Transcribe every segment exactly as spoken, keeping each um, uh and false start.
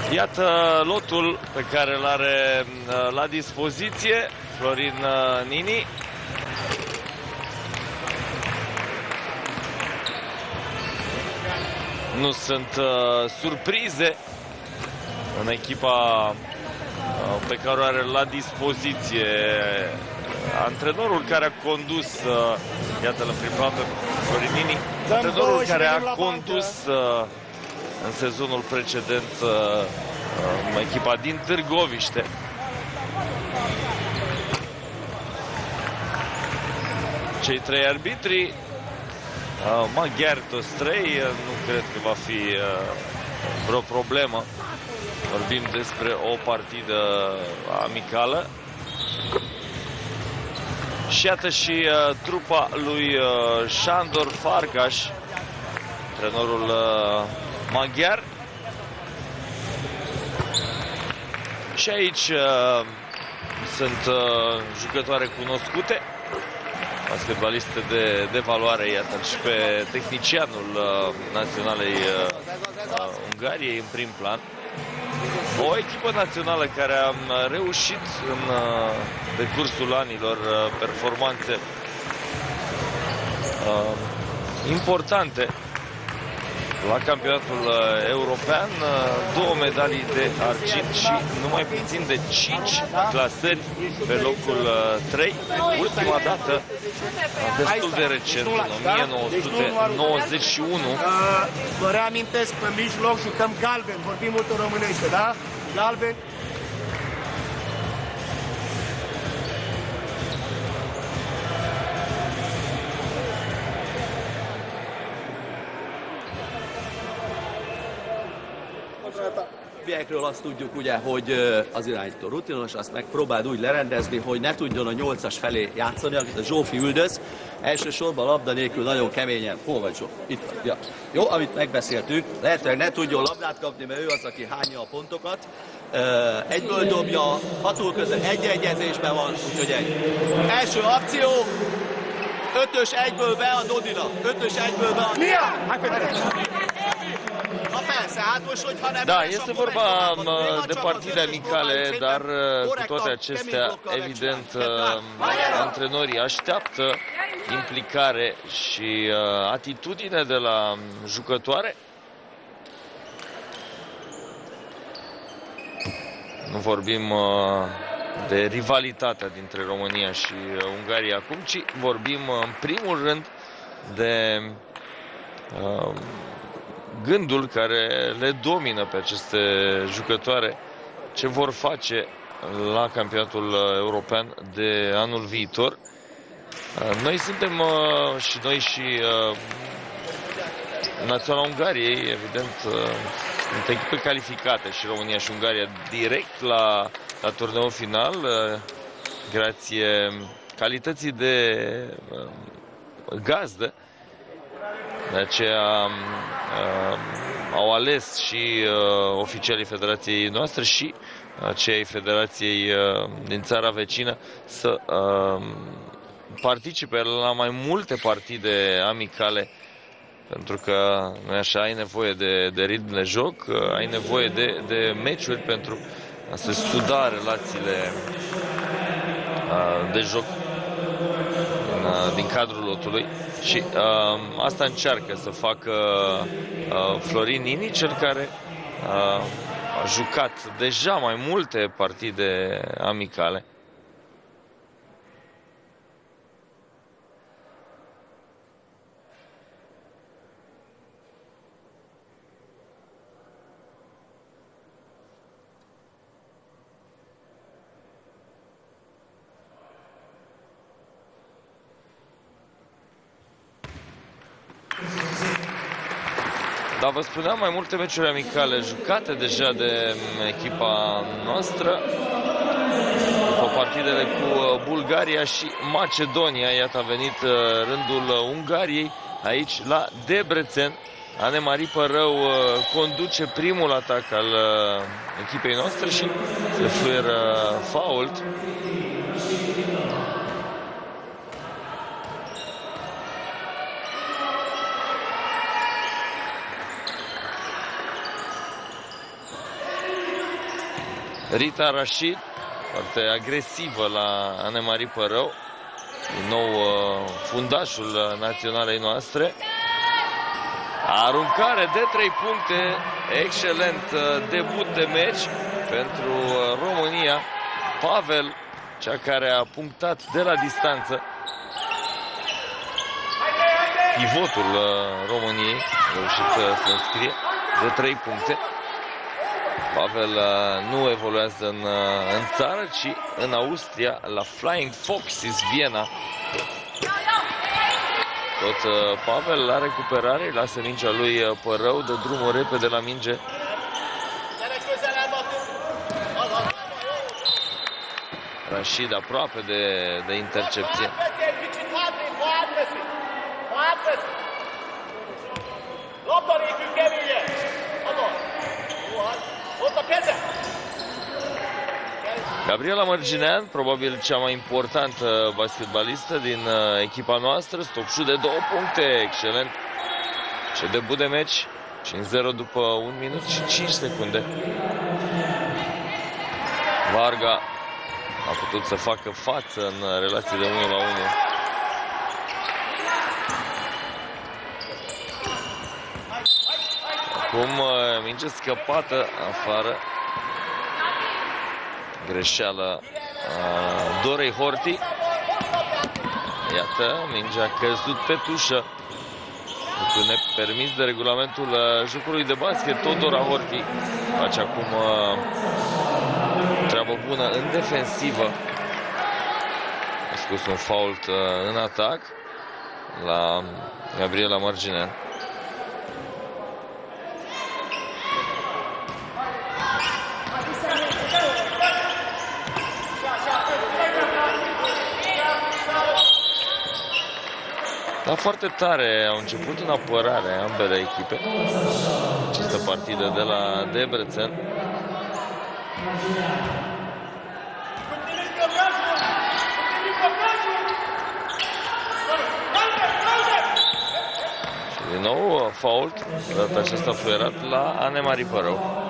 Iată lotul pe care îl are la dispoziție Florin Nini. Nu sunt uh, surprize în echipa uh, pe care o are la dispoziție antrenorul care a condus, uh, iată-l în prim plan pe Florin Nini, antrenorul care a condus uh, în sezonul precedent uh, uh, echipa din Târgoviște. Cei trei arbitri, Uh, maghiari toți trei, uh, nu cred că va fi uh, vreo problemă. Vorbim despre o partidă amicală. Și iată și uh, trupa lui uh, Sándor Farkas, antrenorul uh, maghiar. Și aici uh, sunt uh, jucătoare cunoscute, basketbaliste de, de valoare, iată și pe tehnicianul uh, naționalei uh, uh, Ungariei în prim plan. O echipă națională care a reușit în uh, decursul anilor uh, performanțe uh, importante la campionatul uh, european, uh, două medalii de argint și numai puțin de cinci clasări pe locul uh, trei. Ultima dată, uh, destul de recent, în o mie nouă sute nouăzeci și unu. Vă reamintesc, pe mijloc jucăm galben, vorbim mult în românește, da? Galben. Biekről azt tudjuk ugye, hogy az irányító rutinos, azt megpróbáld úgy lerendezni, hogy ne tudjon a nyolcas felé játszani, akit a Zsófi üldöz. Elsősorban labda nélkül nagyon keményen. Hol vagy Zsófi? Itt van. Ja. Jó, amit megbeszéltünk, lehetőleg ne tudjon labdát kapni, mert ő az, aki hányja a pontokat. Egyből dobja, hatul között egy-egyezésben van, úgyhogy egy. Első akció, ötös egyből be a Dodina. Ötös egyből be a Dodina. Da, este vorba de partide amicale, dar cu toate acestea, evident, antrenorii așteaptă implicare și atitudine de la jucătoare. Nu vorbim de rivalitatea dintre România și Ungaria acum, ci vorbim în primul rând de gândul care le domină pe aceste jucătoare, ce vor face la campionatul european de anul viitor. Noi suntem și noi și naționala Ungariei, evident, sunt echipe calificate și România și Ungaria direct la, la turneul final, grație calității de gazdă. De aceea uh, au ales și uh, oficialii federației noastre și uh, cei federației uh, din țara vecină să uh, participe la mai multe partide amicale, pentru că, nu așa, ai nevoie de, de ritm de joc, uh, ai nevoie de, de meciuri pentru a se suda relațiile uh, de joc din, din cadrul lotului. Și uh, asta încearcă să facă uh, Florin Nini, cel care uh, a jucat deja mai multe partide amicale. Dar vă spuneam, mai multe meciuri amicale jucate deja de echipa noastră. După partidele cu Bulgaria și Macedonia, iată a venit rândul Ungariei aici la Debrecen. Anne-Marie Părău conduce primul atac al echipei noastre și se fluieră fault. Rita Rashid, foarte agresivă la Anemarie Părău. Din nou fundașul naționalei noastre. Aruncare de trei puncte. Excelent debut de meci pentru România. Pavel, cea care a punctat de la distanță. Pivotul României a reușit să înscrie de trei puncte. Pavel nu evoluează în, în țară, ci în Austria, la Flying Foxes Viena. Tot Pavel la recuperare, lasă mingea lui Părău, dă drumul repede la minge. Rashid aproape de, de intercepție. Gabriela Mărginean, probabil cea mai importantă basketbalistă din echipa noastră. Stop shoot de două puncte, excelent. Ce debut de meci, cinci zero după un minut și cinci secunde. Varga a putut să facă față în relație de unu la unu. Acum minge scăpată afară. Greșeală uh, Dorei Horti. Iată, mingea a căzut pe tușă. Lucru nepermis de regulamentul uh, jocului de basket. Tot Dora Horti face acum uh, treabă bună în defensivă. A scos un fault uh, în atac la Gabriela Mărginean. Dar foarte tare au început în apărare ambele echipe. Această partidă de la Debrecen. Și din nou fault, data aceasta fluierat la Anemarie Părău.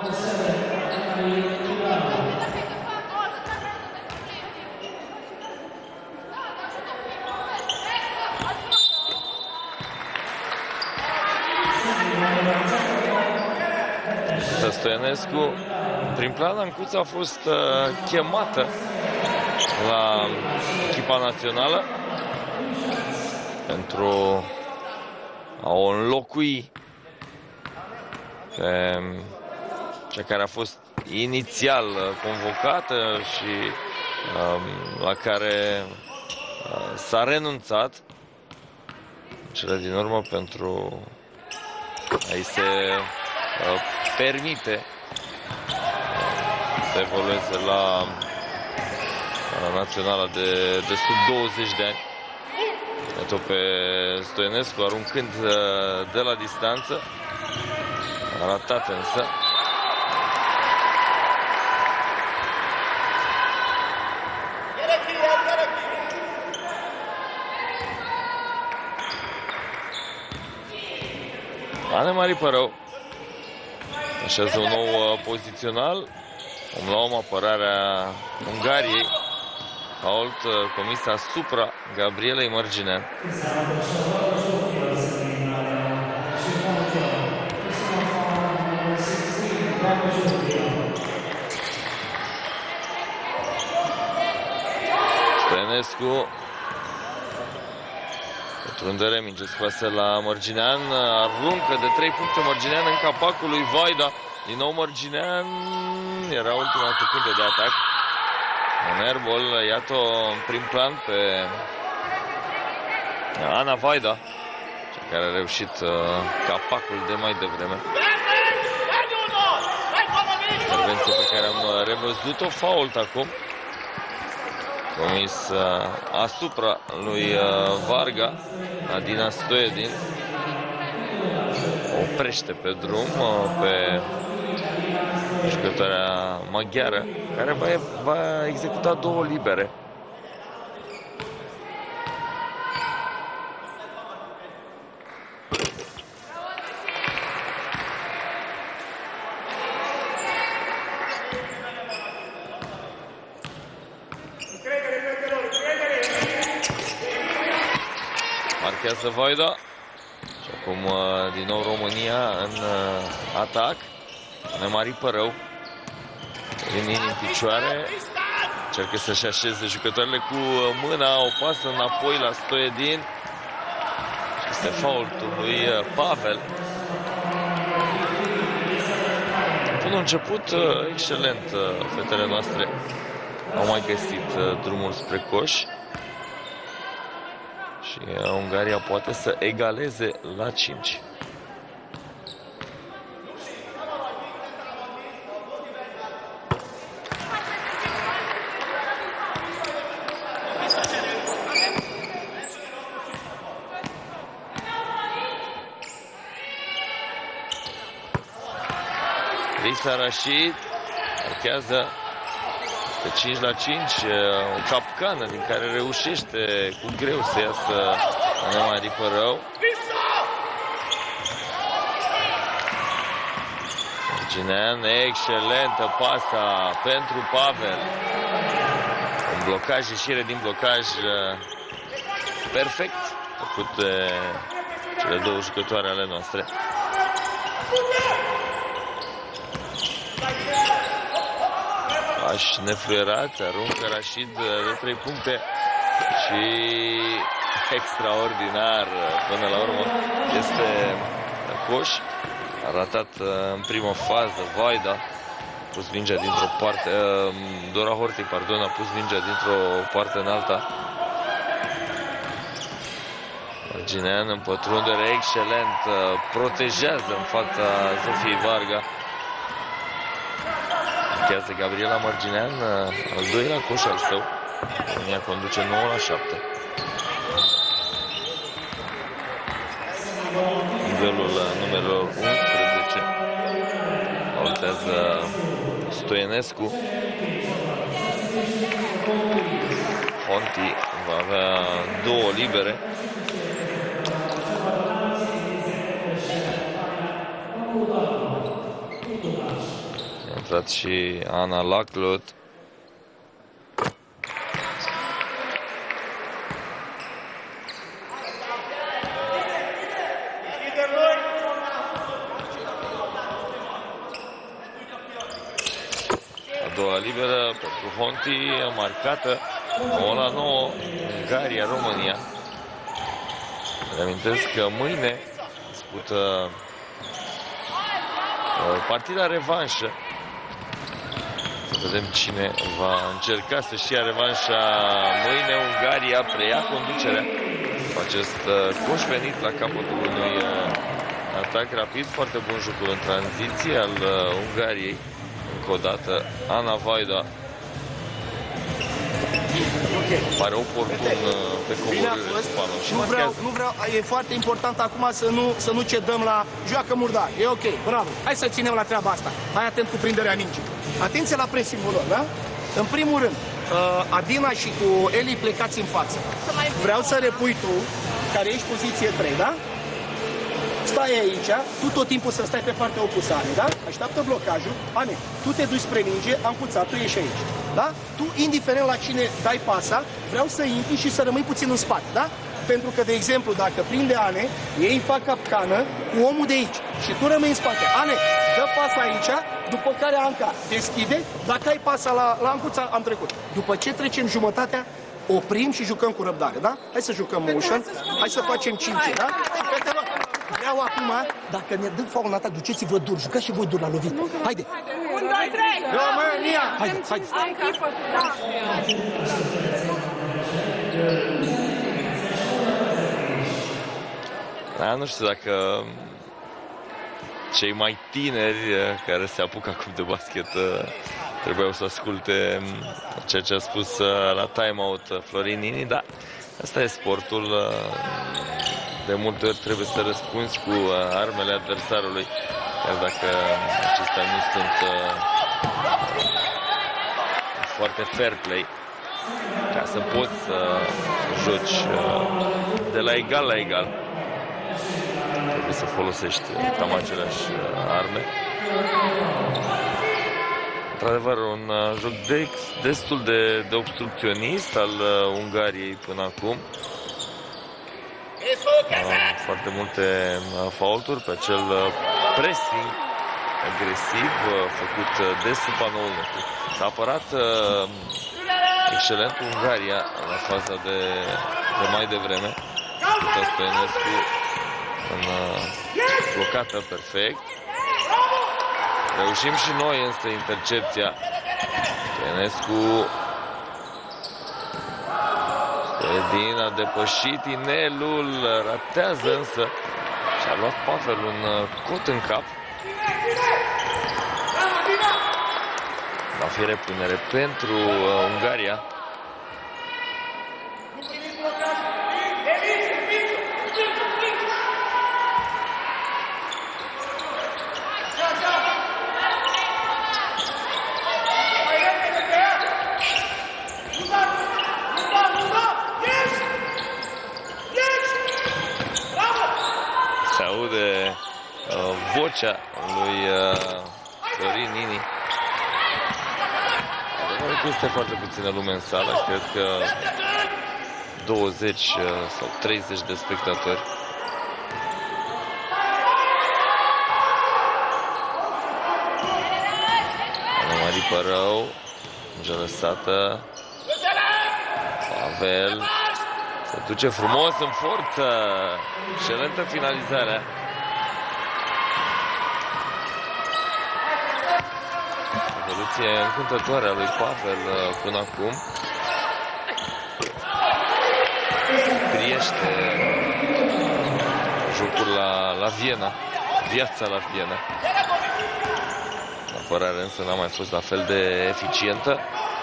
Stoianescu, prin plan, Ancuța a fost uh, chemată la echipa națională pentru a o înlocui pe cea care a fost inițial convocată și um, la care uh, s-a renunțat în cele din urmă pentru a-i se uh, permite să evolueze la, la naționala de, de sub douăzeci de ani. Iată pe Stoianescu aruncând de la distanță. A ratat însă. Anemarie Părău așează un nou uh, pozițional. Om la om apărarea Ungariei. Fault uh, comis asupra Gabrielei Mărginean. Stoianescu. Pătrundere, minge scoasă la Mărginean. Aruncă de trei puncte Mărginean în capacul lui Vaida. Din nou Mărginean. Era ultima secundă de atac. Un airball, iată-o în prim plan pe Ana Vaida, cea care a reușit uh, capacul de mai devreme. Intervenție pe care am revăzut-o. Fault acum comis uh, asupra lui uh, Varga. Adina Stoiedin oprește pe drum uh, pe jucătoarea maghiară, care va, va executa două libere. marchează Vaida. Și acum din nou România în atac. Nemari Părău. Rinini în picioare. Încearcă să-și așeze jucătoarele cu mâna. O pasă înapoi la Stoiedin. Este faultul lui Pavel. Până a început excelent, fetele noastre au mai găsit drumul spre coș. Și Ungaria poate să egaleze la cinci. Risa Rashid marchează pe cinci la cinci, o capcană din care reușește cu greu să iasă Nemari Părău. Ginean, excelentă pasa pentru Pavel. Un blocaj, ieșire din blocaj perfect făcut de cele două jucătoare ale noastre. Pași nefluierați, aruncă Rashid de trei puncte și extraordinar până la urmă este coș. A ratat în prima fază Vaida, a pus mingea dintr-o parte, Dora Horthy, pardon, a pus mingea dintr-o parte în alta. Ginean în pătrundere, excelent, protejează în fața Zofiei Varga. Marchează Gabriela Mărginean, al doilea coș al său. România conduce nouă la șapte. Nivelul numerelor unsprezece. Voltează Stoienescu. Honti va avea două libere. A intrat și Ana Laclot. A doua liberă pentru Honti, marcată nouă la nouă, Ungaria, România. Reamintesc că mâine dispută partida revanșă. Să vedem cine va încerca să-și ia revanșa mâine. Ungaria preia conducerea cu acest coș venit la capătul unui atac rapid. Foarte bun jucul în tranziție al Ungariei. Încă o dată Ana Vaida pare oportun pe coborâre spală. Și nu vreau, nu vreau, e foarte important acum să nu, să nu cedăm la joacă murdar. E ok, bravo. Hai să ținem la treaba asta. Hai atent cu prinderea mingii. Atenție la pressing-ul lor, da? În primul rând, uh, Adina și cu Eli plecați în față. Vreau să repui tu, care ești poziție trei, da? Stai aici, tu tot timpul să stai pe partea opusă, Ane, da? Așteaptă blocajul. Ane, tu te duci spre minge, am cuțat, tu ești aici, da? Tu, indiferent la cine dai pasa, vreau să intri și să rămâi puțin în spate, da? Pentru că, de exemplu, dacă prinde Ane, ei fac capcană cu omul de aici și tu rămâi în spate. Ane, dă pasa aici, după care Anca deschide, dacă ai pasa la, la Ancuța, am trecut. După ce trecem jumătatea, oprim și jucăm cu răbdare, da? Hai să jucăm motion, hai să facem cinci, da? Vreau acum, dacă ne dă faul ăsta, duceți-vă dur, jucați și voi dur la lovit. Haide! unu, doi, trei! România! Haide, haide! Ai echipă, da! Da, nu știu dacă cei mai tineri care se apucă acum de basket trebuiau să asculte ceea ce a spus la timeout Florin Nini, dar asta e sportul. De multe ori trebuie să răspunzi cu armele adversarului, chiar dacă acestea nu sunt foarte fair play, ca să poți să joci de la egal la egal. Trebuie să folosești cam aceleași arme. Într-adevăr, un joc de, destul de, de obstrucționist al Ungariei până acum. foarte multe faulturi pe acel pressing agresiv făcut de sub panoul nostru. S-a apărat excelent Ungaria la faza de, de mai devreme. Uita Stoinescu în blocată perfect. Reușim și noi însă intercepția. Stoinescu. Stoiedin a depășit inelul, ratează însă și-a luat Pavel un cot în cap. Va fi repunere pentru uh, Ungaria. Se aude uh, vocea lui uh, Florin Nini. Este foarte puțină lume în sală, cred că douăzeci sau treizeci de spectatori. Ana Mari Părău, mingea lăsată. Pavel se duce frumos în forță. Excelentă finalizarea. Evoluție încântătoare a lui Pavel până acum. Priește jocul la, la Viena, viața la Viena. Apărarea însă n-a mai fost la fel de eficientă.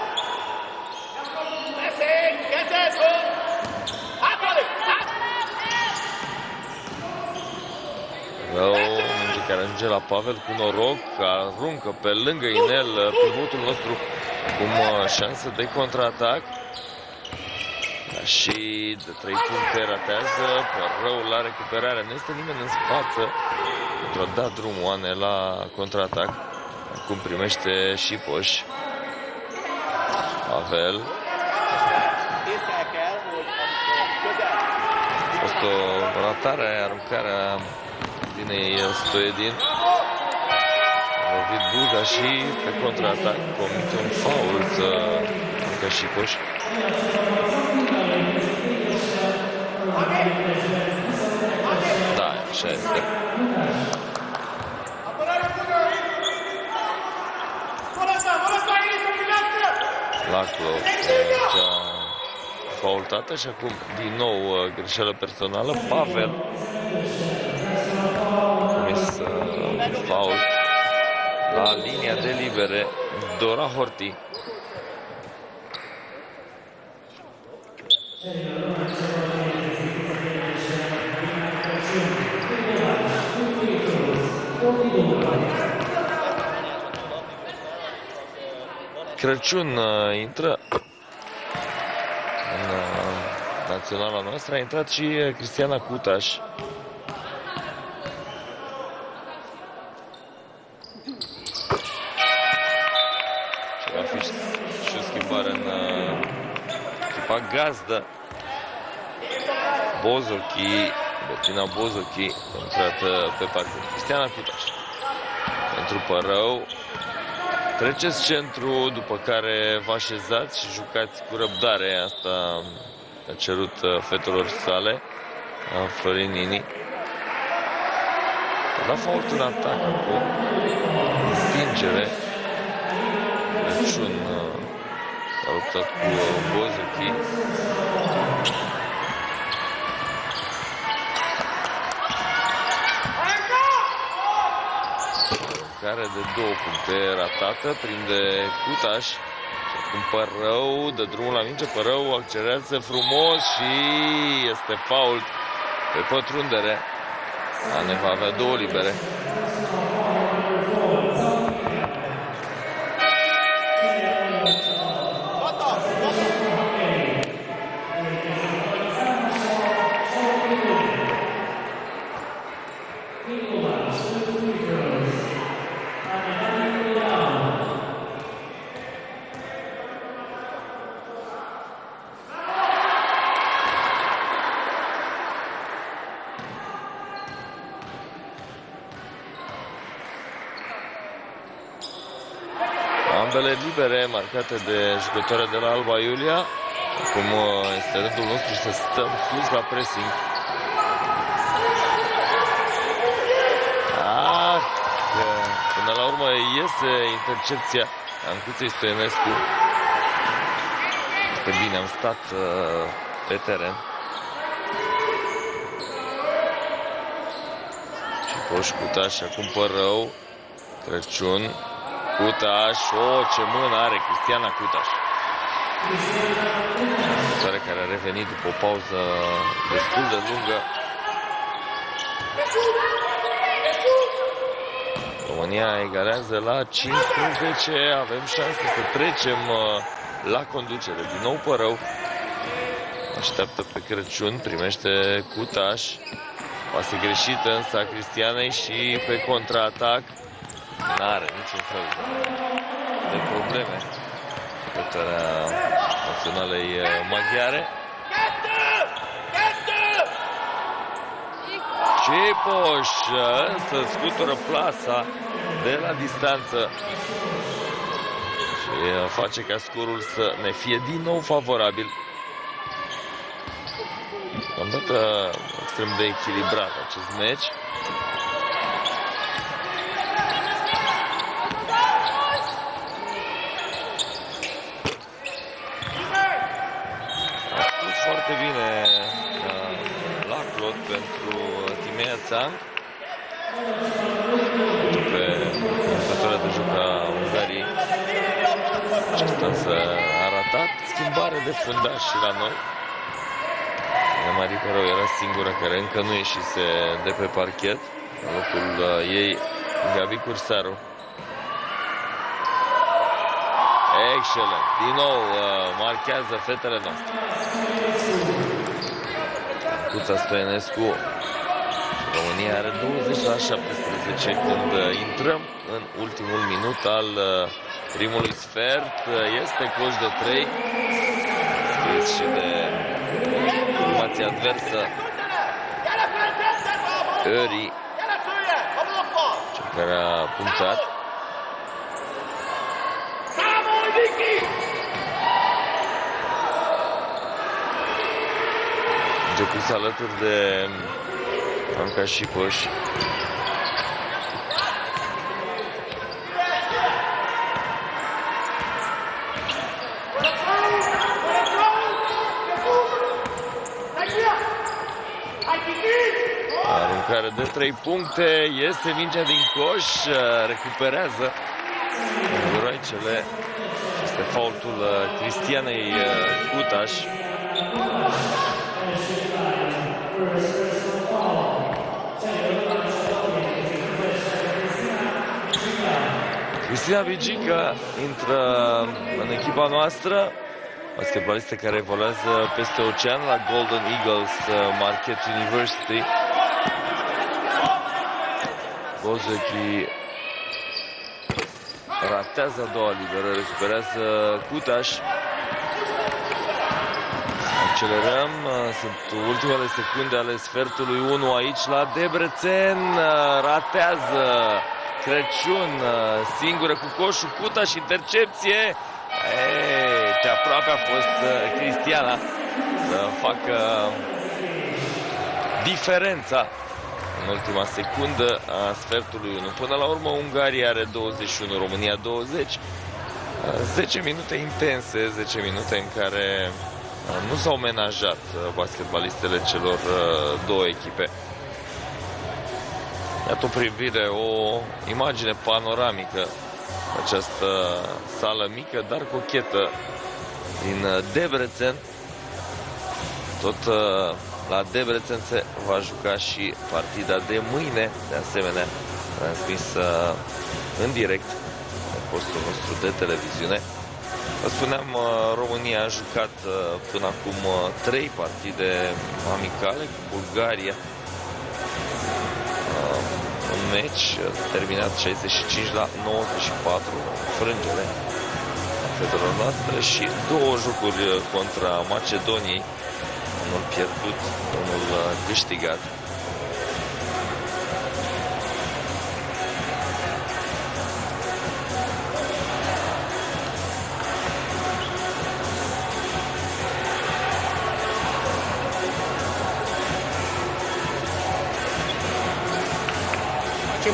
Rău, minge care ajunge la Pavel cu noroc, aruncă pe lângă inel pivotul nostru cum șansă de contraatac. Dar și de trei puncte ratează, Părău la recuperare, nu este nimeni în față pentru a da drumul Ane la contraatac. Acum primește și Poș. Pavel. A fost o ratare, aruncarea Dinei Stoiedin. A lovit Buza și pe contraatac comite un faul să aruncă și Poș. Da, așa este. Laclo cea faultată și acum din nou greșeală personală. Pavel comis uh, fault la linia de libere. Dora Horti. Crăciun uh, intră în uh, naționala noastră. A intrat și uh, Cristiana Cutaș. Și va fi și o schimbare în uh, echipa gazdă. Bozochi, Bettina Bozochi a intrat uh, pe parcurs. Cristiana Cutaș pentru Părău. Treceți centru, după care vă așezați și jucați cu răbdare. Asta a cerut fetelor sale, Florin Nini. A dat fault în atac acum. Stingere. Crăciun a luptat cu Bozochi. Care de două puncte ratată, prinde Cutaș. Și acum Părău dă drumul la minge, Părău accelerează frumos și este fault pe pătrundere. Ane va avea două libere. Ambele libere marcate de jucătoarea de la Alba Iulia. Acum este rândul nostru să stăm sus la pressing. Ah, până la urmă iese intercepția Ancuței Stoinescu. Este bine, am stat uh, pe teren. Cipoș, Cutaș, acum Părău. Crăciun, Cutaș. Oh, ce mână are Cristiana Cutaș. Jucătoare care a revenit după o pauză destul de lungă. România egalează la cincisprezece. Avem șanse să trecem la conducere. Din nou Părău. Așteaptă pe Crăciun. Primește Cutaș. Pasă greșită însă a Cristianei și pe contraatac n-are niciun fel de probleme jucătoarea naționalei maghiare. Cipoș însă scutură plasa de la distanță și face ca scorul să ne fie din nou favorabil. Am dat extrem de echilibrat acest meci. A spus foarte bine Laclot pentru Timea Țang, pe jucătoarea de joc a Ungariei. Aceasta însă a ratat. Schimbare de fundaș și la noi. Marie Părău era singura care încă nu ieșise de pe parchet. În locul ei Gabi Cursaru. Excelent! Din nou marchează fetele noastre. Ancuța Stoinescu. România are douăzeci la șaptesprezece când intrăm în ultimul minut al primului sfert. Este coș de trei. Scris și de formația adversă. Öri, cel care a punctat. Gepus alături de Anca Cipoș. Aruncare de trei puncte, iese mingea din coș, recuperează Guroicele. Este faultul Cristianei Cutaș. Cristina Bigica intră în echipa noastră, basketbalistă care evoluează peste ocean la Golden Eagles Marquette University. Bozechi ratează a doua liberă, recuperează Cutaș. Accelerăm, sunt ultimele secunde ale sfertului unu aici la Debrecen. Ratează Crăciun, singură cu coșul, Cutaș, intercepție. Ei, ce aproape a fost Cristiana să facă diferența în ultima secundă a sfertului unu. Până la urmă Ungaria are douăzeci și unu, România douăzeci. zece minute intense, zece minute în care nu s-au menajat basketbalistele celor două echipe. Iată o privire, o imagine panoramică. Această sală mică, dar cochetă din Debrecen. Tot la Debrecen se va juca și partida de mâine, de asemenea transmisă în direct pe postul nostru de televiziune. Vă spuneam, România a jucat până acum trei partide amicale cu Bulgaria. Un meci terminat șaizeci și cinci la nouăzeci și patru, frângere a fetelor noastre, și două jocuri contra Macedoniei, unul pierdut, unul câștigat.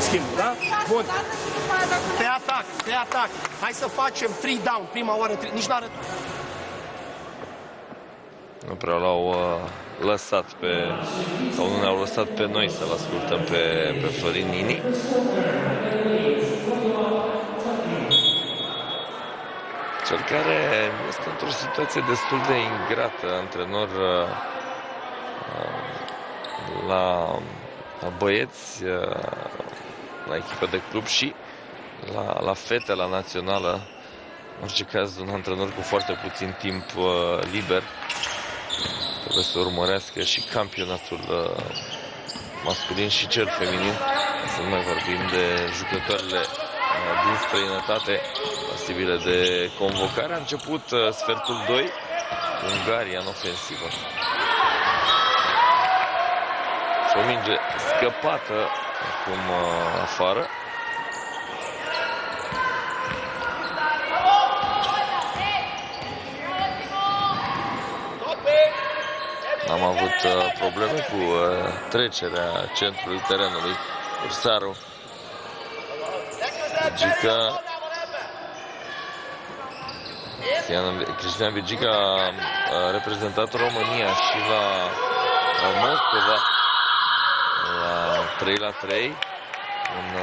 schimbul, da? Bun. Pe atac, pe atac. Hai să facem trei down, prima oară, trei, nici n-arăt. Nu prea l-au uh, lăsat pe, sau nu ne-au lăsat pe noi să-l ascultăm pe, pe Florin Nini. Cel care este într-o situație destul de ingrată, antrenor uh, la, la băieți, uh, la echipă de club și la, la fete, la națională. În orice caz, un antrenor cu foarte puțin timp uh, liber. Trebuie să urmărească și campionatul uh, masculin și cel feminin. Să nu mai vorbim de jucătoarele uh, din străinătate posibile de convocare. A început uh, sfertul doi, Ungaria în ofensivă. Și o minge scăpată acum uh, afară. Am avut uh, probleme cu uh, trecerea centrului terenului. Ursaru. Vigica. Cristian Vigica a reprezentat România și la, la Moscova la trei la trei. Un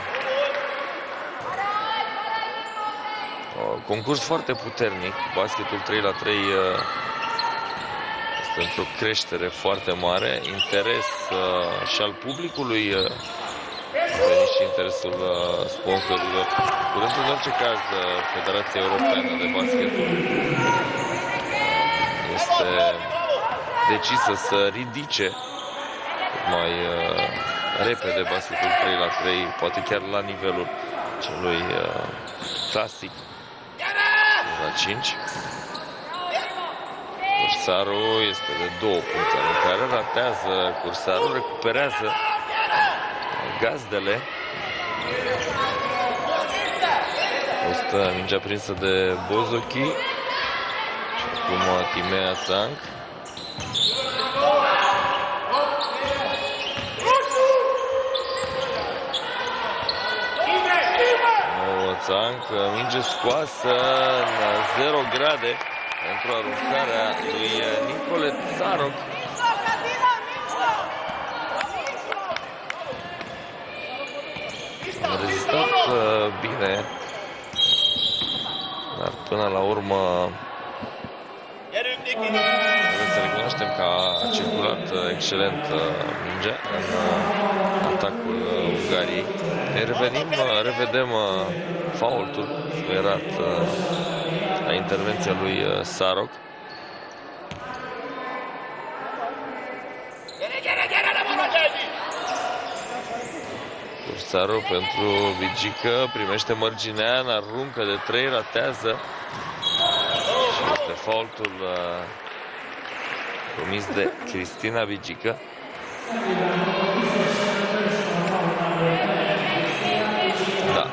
uh, concurs foarte puternic. Basketul trei la trei uh, este într-o creștere foarte mare. Interes uh, și al publicului. Uh, a venit și interesul uh, sponsorilor. Curând, în orice caz, uh, Federația Europeană de Basket este decisă să ridice mai uh, repede basketul trei la trei, poate chiar la nivelul celui uh, clasic la cinci. Cursaru este de două puncte în care ratează Cursaru, recuperează gazdele. Asta mingea prinsă de Bozochi. Și acum Timea Țanc. Nouă Țanc, minge scoasă la zero grade pentru aruncarea lui Nicole Țaroc. A rezistat uh, bine, dar până la urmă trebuie să recunoaștem că a circulat uh, excelent uh, mingea în uh, atacul uh, Ungariei. Ne revenim, uh, revedem uh, faultul sugerat uh, la intervenția lui uh, Țaroc. Cursaru pentru Vigică, primește mărginea, aruncă de trei, ratează și este faultul uh, comis de Cristina Vigică. Da.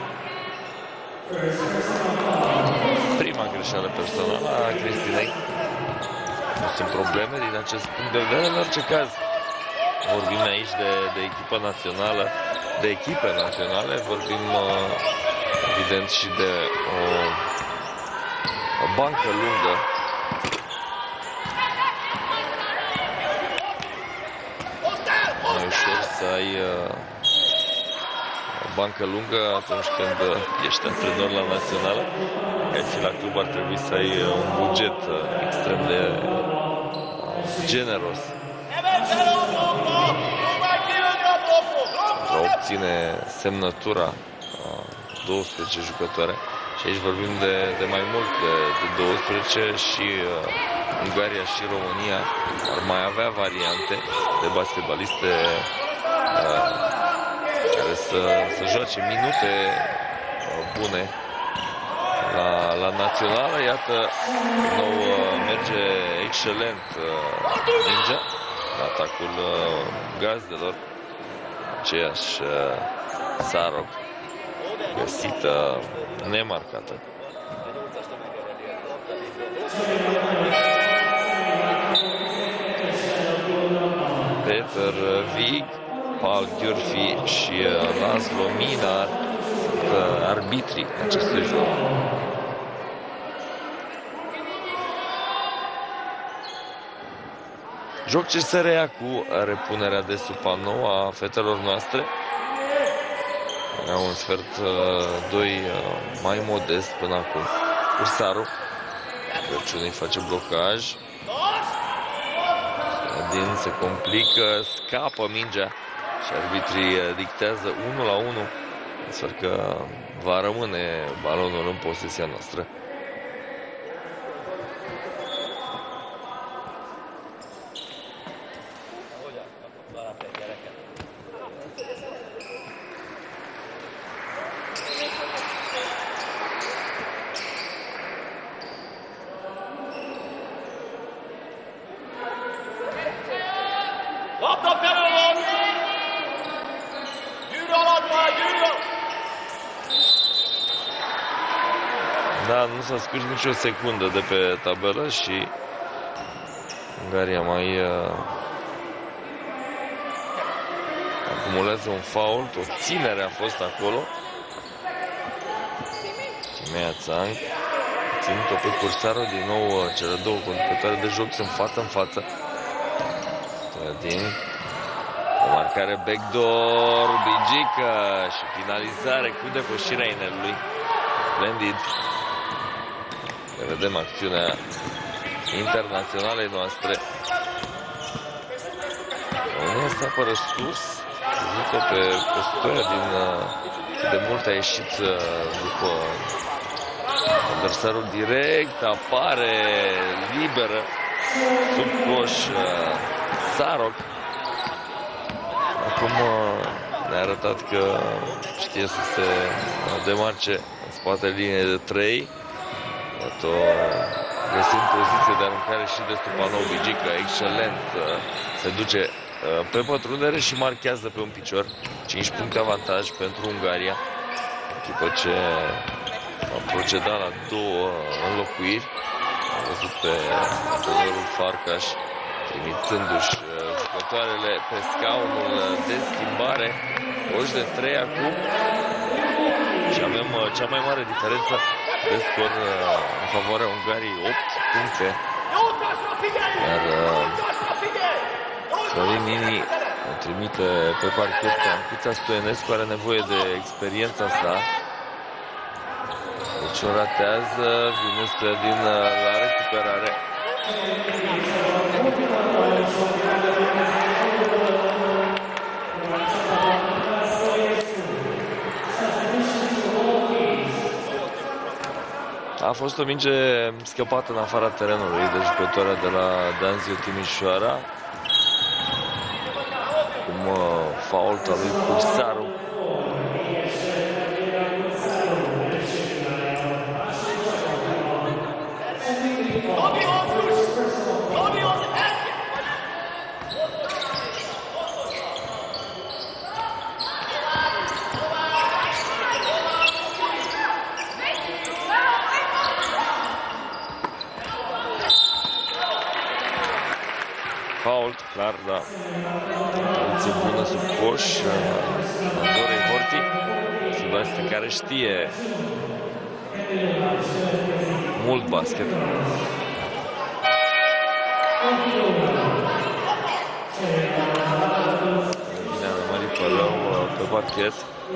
Prima greșeală personală a Cristinei. Nu sunt probleme din acest punct de vedere, în orice caz. Vorbim aici de, de echipă națională, de echipe naționale, vorbim uh, evident și de o, o bancă lungă. Mai ușor să ai uh, o bancă lungă atunci când uh, ești antrenor la națională. Ca și la club ar trebui să ai uh, un buget uh, extrem de uh, generos. Pentru a obține semnătura douăsprezece jucătoare. Și aici vorbim de, de mai mult de, de douăsprezece și uh, Ungaria și România ar mai avea variante de basketbaliste uh, care să, să joace minute uh, bune la, la națională. Iată, nou uh, merge excelent uh, mingea la atacul uh, gazdelor. Aceeași uh, Țaroc găsită nemarcată. Peter Vig Paul Gheorfi și Laszlo Minar, arbitrii acestui joc. Joc ce se reia cu repunerea de sub panou a fetelor noastre. Era un sfert doi mai modest până acum. Cursarul Crăciun îi face blocaj. Din se complică, scapă mingea și arbitrii dictează unu la unu. Sper că va rămâne balonul în posesia noastră. Da, nu s-a scurs nicio secundă de pe tabelă și Ungaria mai uh, acumulează un fault, o ținere a fost acolo. Timea Țang ținut-o pe Cursarul, din nou uh, cele două conducătoare de joc sunt față în față. Din o marcare backdoor, Bigică și finalizare cu depășirea inelului. Splendid. Vedem acțiunea internaționalei noastre. România se apără sus. Văzut-o pe, pe Stoia din de mult a ieșit după adversarul direct. Apare liberă sub coș Saroc. Acum ne-a arătat că știe să se demarce în spatele liniei de trei. Iată, găsind poziție de aruncare și de sub panou. Bigică, excelent, se duce pe pătrundere și marchează pe un picior. cinci puncte avantaj pentru Ungaria, echipă ce a procedat la două înlocuiri. Am văzut pe antrenorul Farcaș trimițându-și jucătoarele pe scaunul de schimbare. Oși de trei acum și avem cea mai mare diferență de scor în favoarea Ungariei, opt puncte. Iar Florin Nini o trimite pe parchet pe Ancuța Stoienescu, are nevoie de experiența sa. Deci o ratează, vine spre din la recuperare. A fost o minge scăpată în afara terenului de jucătoarea de la Danziu Timișoara. Cum uh, faulta lui Cursaru. Fault, clar, da. Poziție bună sub coș. Andorei Horti. Silvestre care știe mult basket. Bine a rămărit Pălău pe parchet.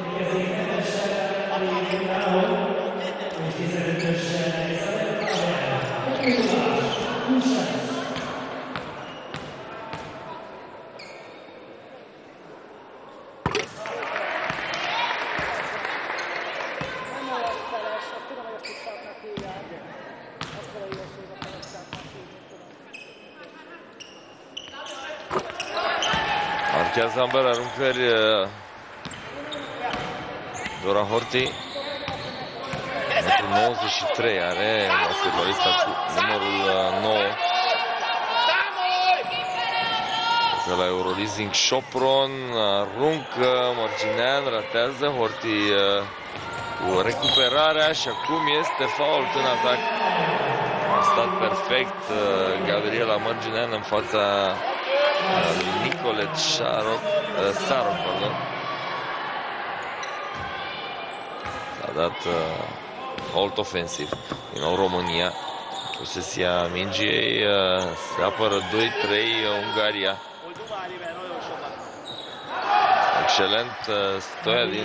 Marchează ambele aruncări Dora Horti. Metru nouăzeci și trei are basketbalista cu numărul nouă. De la Euroleasing Sopron, aruncă Mărginean, ratează Horti cu recuperarea și acum este fault în atac. A stat perfect Gabriela Mărginean în fața Nicolet Saroc, Saroc, pardon. S-a dat uh, hold ofensiv. Din nou România. Posesia mingii, uh, se apără doi trei Ungaria. Excelent uh, Stoiadin.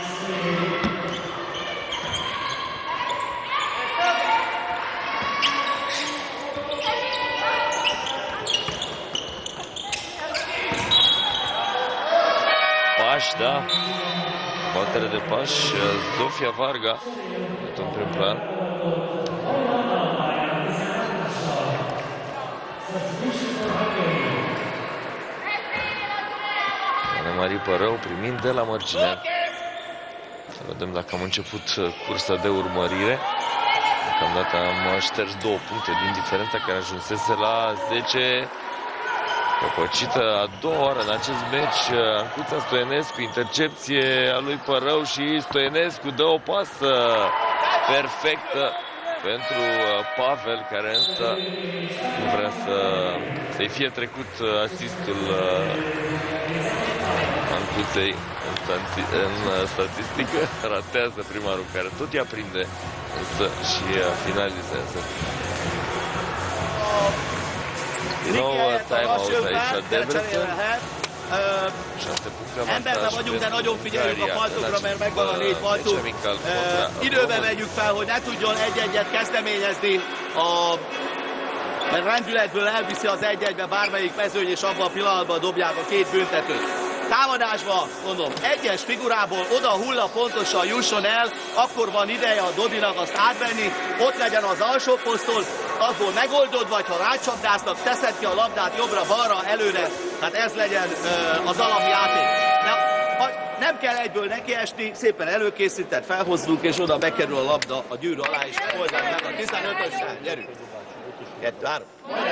Pași, da. Batere de pași. Zofia Varga. În prim plan. Anemarie Părău primind de la Mărginea. Să vedem dacă am început cursa de urmărire. Deocamdată am șters două puncte din diferența care ajunsese la zece. Căpăcită a doua oară în acest meci. Ancuța Stoienescu, intercepție a lui Părău și Stoienescu dă o pasă perfectă pentru Pavel, care însă nu vrea să, să-i fie trecut asistul Ancuței în, în statistică. Ratează prima aruncare, tot ea prinde, însă și finalizează. Din nou time-out aici, Debrecen. Emberben vagyunk, de nagyon figyeljük a faltokra, mert megvan a négy faltunk. Időben megyünk fel, hogy ne tudjon egy-egyet kezdeményezni, a, mert rendületből elviszi az egy-egybe bármelyik mezőny, és abban a pillanatban dobják a két büntetőt. Támadásban, mondom, egyes figurából oda hulla pontosan jusson el, akkor van ideje a Dodinak azt átvenni, ott legyen az alsó poszton, abból megoldod, vagy ha rácsapdáznak, teszed ki a labdát jobbra-balra, előre, tehát ez legyen uh, az alapjáték. Nem, nem kell egyből nekiesni, szépen előkészített, felhozzunk, és oda bekerül a labda a gyűrű alá, és oldani meg a tizenötössel. Gyerünk! Kettő, három.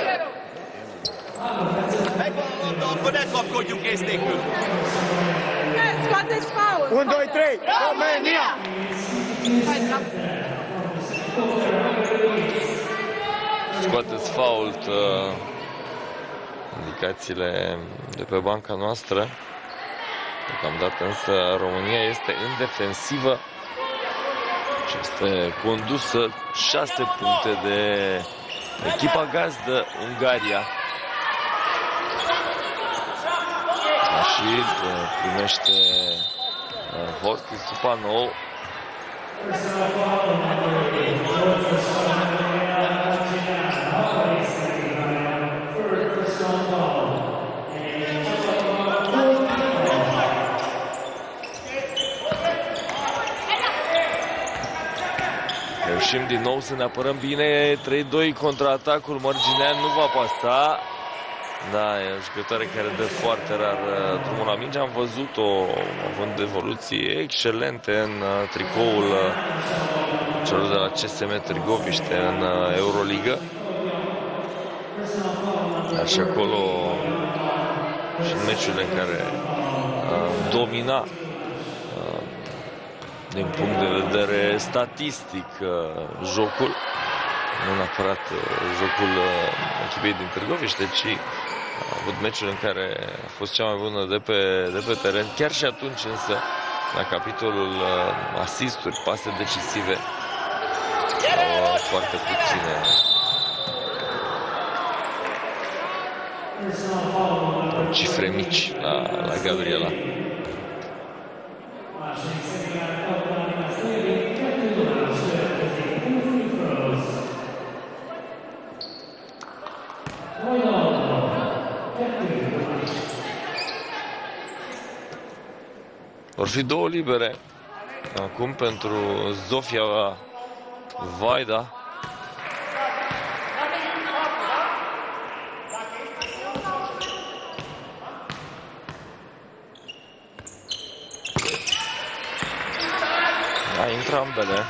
Megvan a labda, akkor ne kapkodjunk ész nélkül. Scoateți faul! unu, doi, trei! România! Scoateți fault, uh, indicațiile de pe banca noastră. Deocamdată însă România este în defensivă și este condusă șase puncte de echipa gazdă Ungaria. Și primește Horti Supanou. Reușim din nou să ne apărăm bine. trei doi contraatacul. Mărginean nu va pasa. Da, e o jucătoare care dă foarte rar drumul la minge. Am văzut-o având evoluții excelente în tricoul celor de la C S M Târgoviște în Euroligă. Dar și acolo și în meciurile în care domina din punct de vedere statistic jocul, nu neapărat jocul echipei din Târgoviște, ci a avut meciuri în care a fost cea mai bună de pe, de pe teren. Chiar și atunci însă, la capitolul asisturi, pase decisive, au foarte puține. Cifre mici la, la Gabriela. Vor fi două libere acum pentru Zofia Vaida. Da, intră ambele.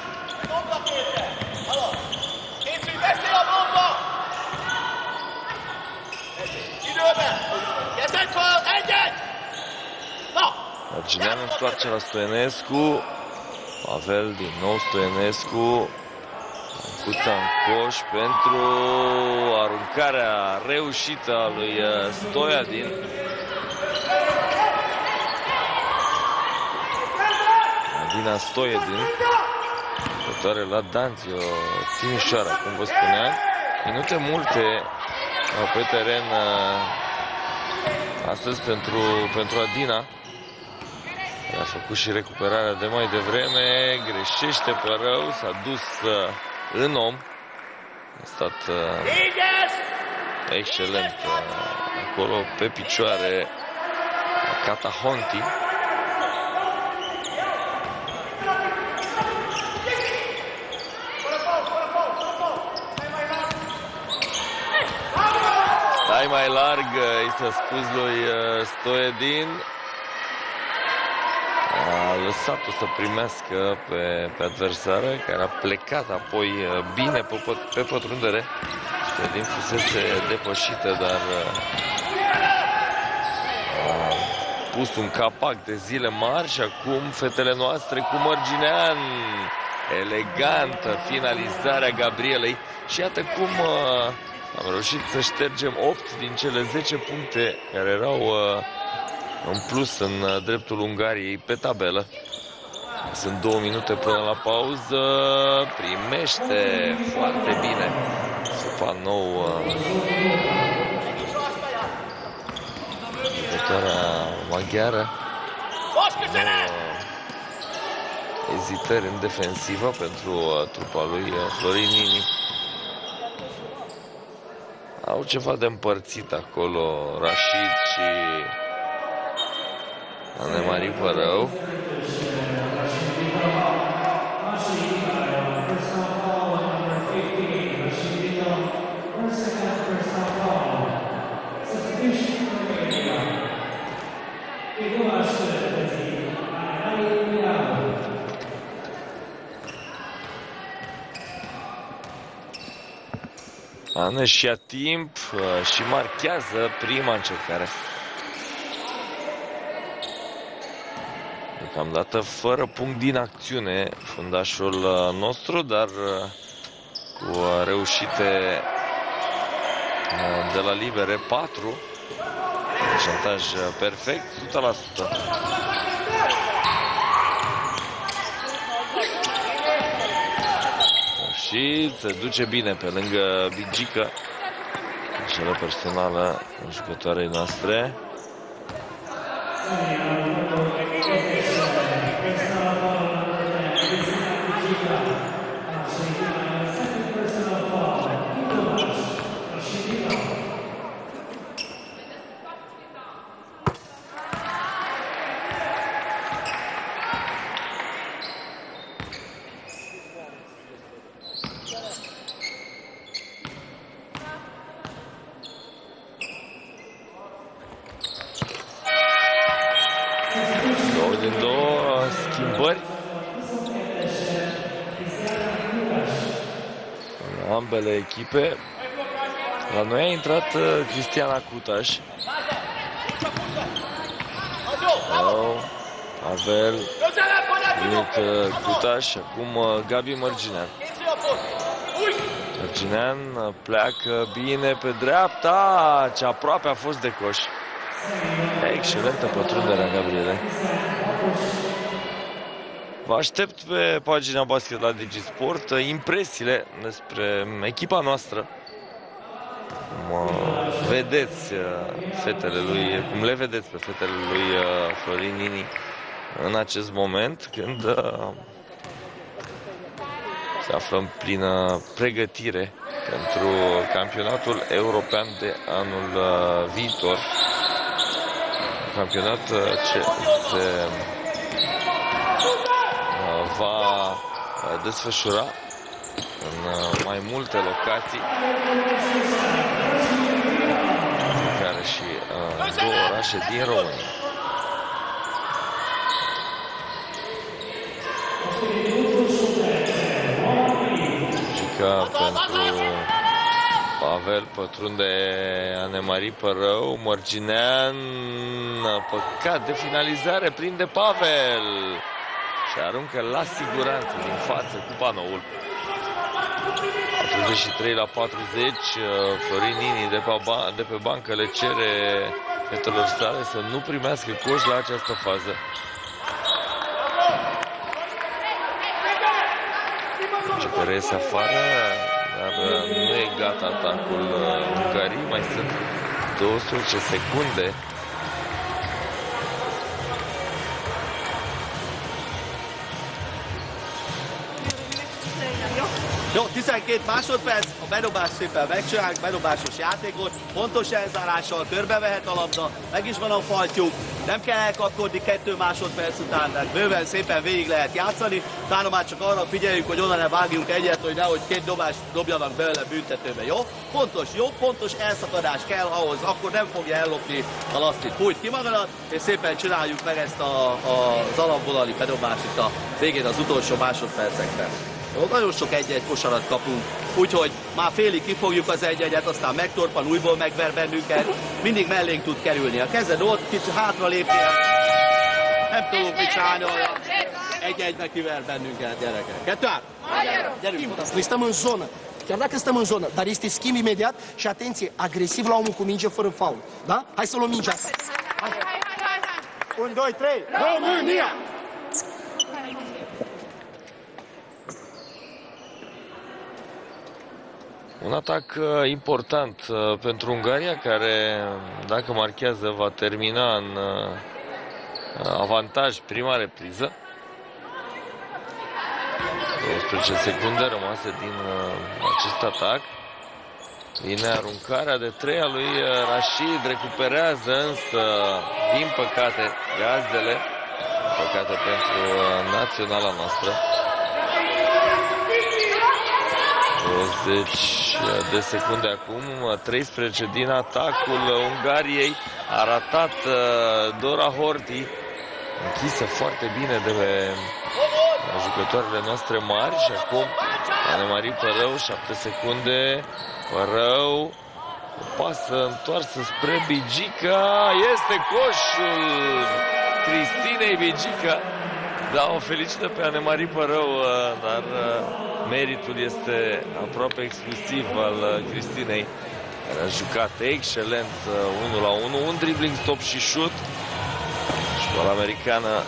Mărginean întoarce la Stoienescu. Pavel din nou Stoienescu. Cuța în coș pentru aruncarea reușită a lui Stoiadin. Adina Stoiadin, jucătoare la Danțio Timișoara, cum vă spuneam. Minute multe pe teren astăzi pentru, pentru Adina. A făcut și recuperarea de mai devreme, greșește pe rău, s-a dus în om. A stat excelent acolo pe picioare Catahonti. Stai mai larg, i s-a spus lui Stoiadin. A lăsat-o să primească pe, pe adversară, care a plecat apoi bine pe, pe pătrundere. Stoiadin fusese depășită, dar a pus un capac de zile mari și acum fetele noastre cu Mărginean. Elegantă finalizarea Gabrielei și iată cum am reușit să ștergem opt din cele zece puncte care erau în plus în dreptul Ungariei pe tabelă. Sunt două minute până la pauză. Primește foarte bine Supa nou jucătoarea maghiară. Ezitări în defensivă pentru trupa lui Florin Nini. Au ceva de împărțit acolo Rashid și Anemarie Părău. Ana și ia timp și marchează prima încercare. Deocamdată fără punct din acțiune fundașul nostru, dar cu reușite de la libere patru. Șantaj perfect, o sută la sută. Și se duce bine pe lângă Bigică. Greșeală personală în jucătoarei noastre. Ambele echipe. La noi a intrat Cristiana Cutaș. Sau Pavel Cutaș. Acum Gabi Mărginean. Mărginean pleacă bine pe dreapta. Ce aproape a fost de coș. Excelentă pătrunderea Gabriele. Vă aștept pe pagina Basket la DigiSport impresiile despre echipa noastră. Cum vedeți fetele lui, cum le vedeți pe fetele lui Florin Nini în acest moment, când se află în plină pregătire pentru campionatul european de anul viitor. Campionat ce se va desfășura în mai multe locații, care și uh, două orașe din România. Gica pentru Pavel, pătrunde Anemarie Părău. Mărginean, păcat de finalizare, prinde Pavel și aruncă la siguranță din față cu panoul. patruzeci și trei la patruzeci, Florin Nini de pe, ban de pe bancă le cere fetelor sale să nu primească coș la această fază. Ce care iese afară, dar nu e gata atacul Ungariei, mai sunt douăsprezece secunde. Jó, tizenkét másodperc, a bedobás szépen megcsináljuk, bedobásos játékot, pontos elzárással körbevehet a labda, meg is van a faltyúk, nem kell elkapkodni kettő másodperc után, tehát bőven szépen végig lehet játszani, utána már csak arra figyeljük, hogy onnan ne vágjunk egyet, hogy nehogy két dobást dobjanak belőle büntetőbe, jó? Pontos, jó, pontos elszakadás kell ahhoz, akkor nem fogja ellopni a lasztit. Fújt ki magadat, és szépen csináljuk meg ezt a, a, az alapvonali bedobást itt a végén az utolsó másodpercekben. Jó, nagyon sok egy-egy kosarat kapunk, úgyhogy már félig kifogjuk az egy-egyet, aztán megtorpan, újból megver bennünket, mindig mellénk tud kerülni. A kezed ott, kicsit hátra lépnél, nem tudunk mit csinálni, egy-egybe kiver bennünket, gyerekek. Kettő át! Gyerünk! Noi stăm în zonă, chiar dacă stăm în zonă, dar este schimb imediat și atenție, agresiv la omul cu minge fără faul. Da? Hai să luăm mingea asta. unu, doi, trei, România! Un atac uh, important uh, pentru Ungaria, care, dacă marchează, va termina în uh, avantaj prima repriză. douăsprezece secunde rămase din uh, acest atac. Vine aruncarea de trei a lui uh, Rashid, recuperează însă, din păcate, gazdele, din păcate pentru uh, naționala noastră. douăzeci de secunde acum, treisprezece din atacul Ungariei, a ratat Dora Horthy, închisă foarte bine de pe jucătoarele noastre mari și acum Anemarie Părău, șapte secunde, Părău, o pasă întoarsă spre Bigica, este coșul Cristinei Bigica. Da, o felicită pe Anemarie Părău, dar meritul este aproape exclusiv al Cristinei, care a jucat excelent unu la unu, un dribbling, stop și șut. Școala americană.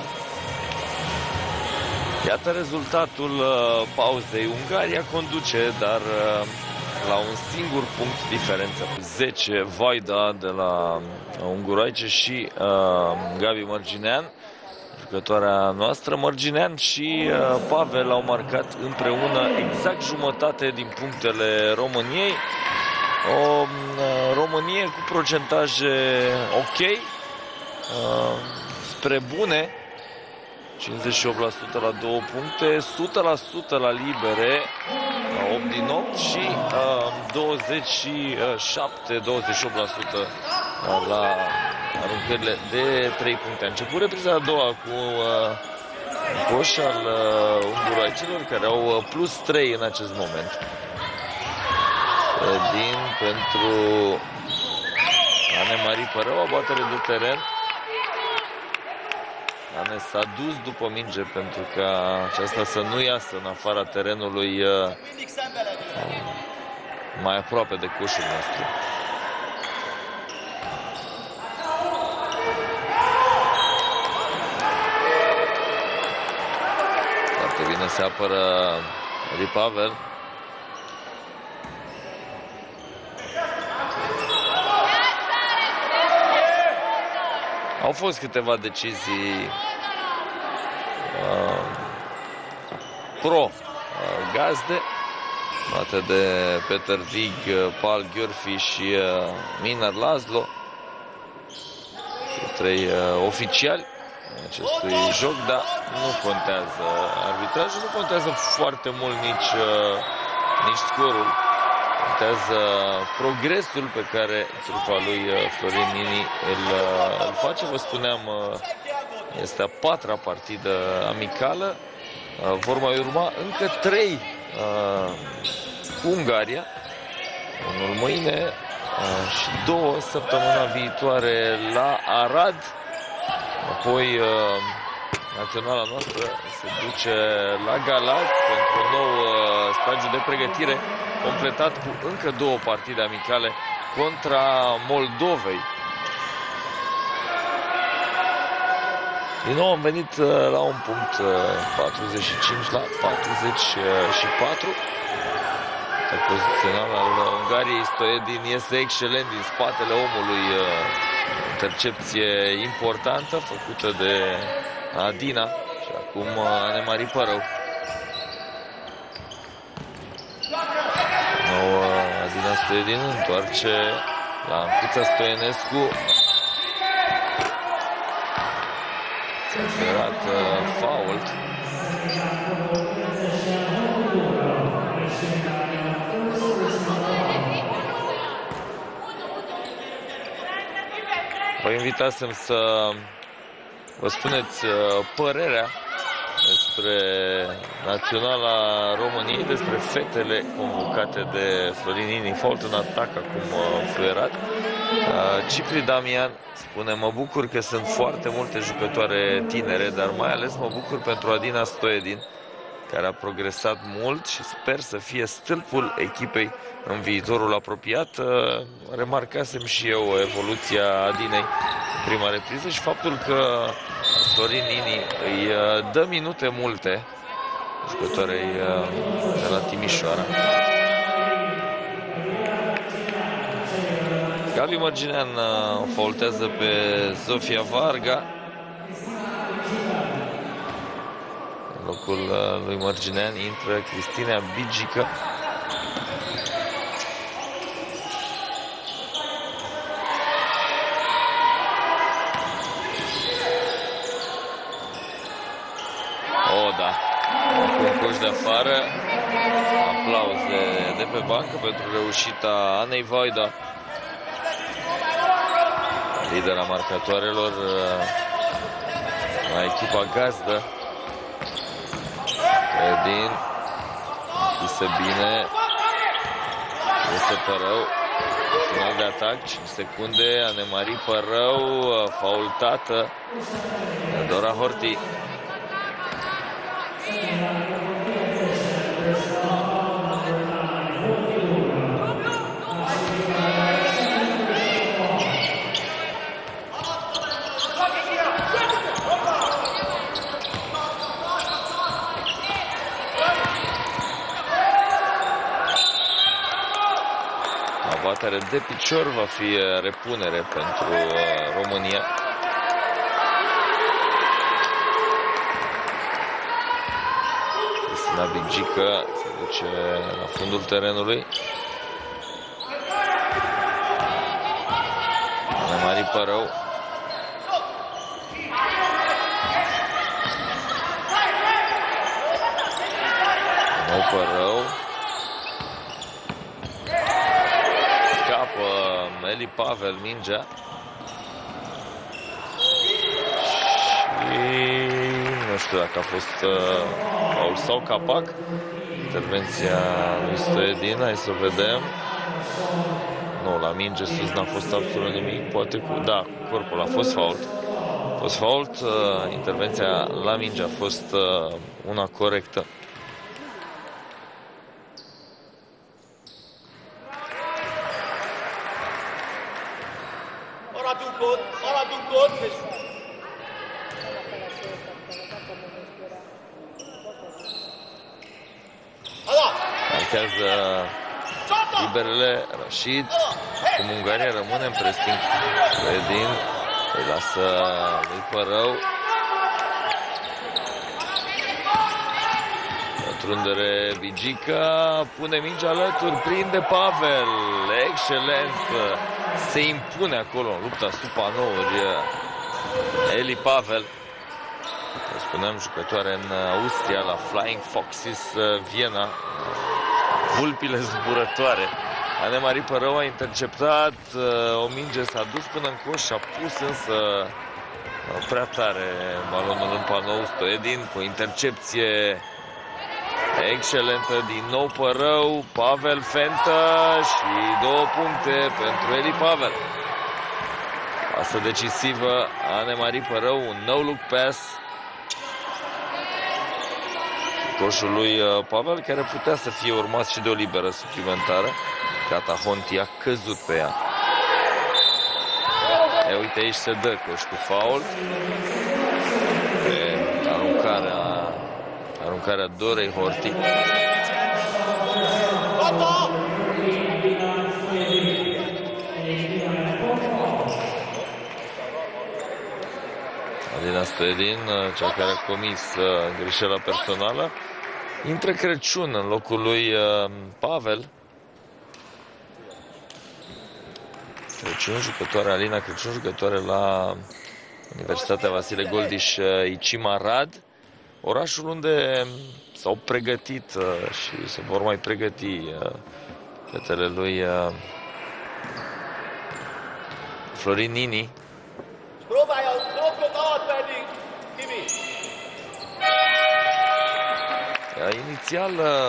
Iată rezultatul pauzei. Ungaria conduce, dar la un singur punct diferență. zece Vaida de la Unguroaice și uh, Gabi Mărginean. Jucătoarea noastră, Mărginean și uh, Pavel au marcat împreună exact jumătate din punctele României. O uh, Românie cu procentaje ok, uh, spre bune, cincizeci și opt la sută la două puncte, o sută la sută la libere, la opt din opt și uh, douăzeci și șapte la douăzeci și opt la sută la aruncările de trei puncte. A început repriza a doua cu uh, coș al uh, unguroaicelor, care au uh, plus trei în acest moment. Din pentru Anemarie Părău, abatere de teren. Ane s-a dus după minge pentru ca aceasta să nu iasă în afara terenului, uh, mai aproape de coșul nostru. Foarte bine se apără Ripavel. Au fost câteva decizii uh, pro uh, gazde, luate de Peter Vig, Paul Gheorfi și uh, Minar Laszlo, trei uh, oficiali acestui joc, dar nu contează arbitrajul, nu contează foarte mult nici, uh, nici scorul. Contează progresul pe care trupa lui Florin Nini îl, îl face. Vă spuneam, este a patra partidă amicală. Vor mai urma încă trei cu Ungaria. Unul mâine și două săptămâna viitoare la Arad. Apoi naționala noastră se duce la Galați pentru un nou uh, stagiu de pregătire, completat cu încă două partide amicale contra Moldovei. Din nou am venit uh, la un punct uh, patruzeci și cinci la patruzeci și patru. Pozițional al Ungariei, Stoiedin iese excelent din spatele omului. Intercepție importantă făcută de Adina și acum Anemarie Părău. Nou Adina Stoiedin întoarce la Ancuța Stoienescu. S-a oferat fault. Vă invitasem să vă spuneți părerea despre naționala României, despre fetele convocate de Florin Nini. Fault în atac acum fluierat. Cipri Damian spune: mă bucur că sunt foarte multe jucătoare tinere, dar mai ales mă bucur pentru Adina Stoiedin, care a progresat mult și sper să fie stâlpul echipei în viitorul apropiat. Remarcasem și eu evoluția Adinei în prima repriză și faptul că Florin Nini îi dă minute multe jucătoarei de la Timișoara. Gabi Mărginean faultează pe Zofia Varga. În locul lui Mărginean intră Cristina Bigică. O, da. Acum coș de afară. Aplauze de pe bancă pentru reușita Anei Vaida, lidera marcatoarelor la echipa gazdă. Edin închise bine. Este Părău. Final de atac, cinci secunde. Anemarie Părău, faultată de Dora Horti. Batere de picior, va fi repunere pentru România. Cristina Bigică se duce la fundul terenului. Anemarie Părău. Nou Părău. Eli Pavel mingea și nu știu dacă a fost faul uh, sau capac. Intervenția lui Stoiedin, hai să vedem. Nu, la minge sus n-a fost absolut nimic. Poate cu, da, cu corpul a fost fault. A fost fault, uh, intervenția la minge a fost uh, una corectă. Marchează liberele Rashid. Cum Ungaria rămâne în pressing. Edin îi lasă lui Părău. Pătrundere Bigică. Pune mingea alături. Prinde Pavel. Excelent. Se impune acolo în lupta sub panouri Eli Pavel. Spuneam, jucătoare în Austria la Flying Foxes Viena. Vulpile zburătoare. Anemarie Părău a interceptat. O minge s-a dus până în coș și a pus însă prea tare balonul în panou. Stoiedin cu intercepție excelentă din nou Părău. Pavel fentă și două puncte pentru Eli Pavel. Pasă decisivă Anemarie Părău, un no-look pass coșul lui Pavel, care putea să fie urmat și de o liberă suplimentară. Gata, Honti a căzut pe ea. E, uite, aici se dă coș cu fault. Pe aruncarea, aruncarea Dorei Horti. Alina Stoedin, cea care a comis greșeala personală. Intră Crăciun în locul lui Pavel. Crăciun, jucătoare, Alina Crăciun, jucătoare la Universitatea Vasile Goldiș Icim Arad, orașul unde s-au pregătit și se vor mai pregăti fetele lui Florin Nini. Inițial,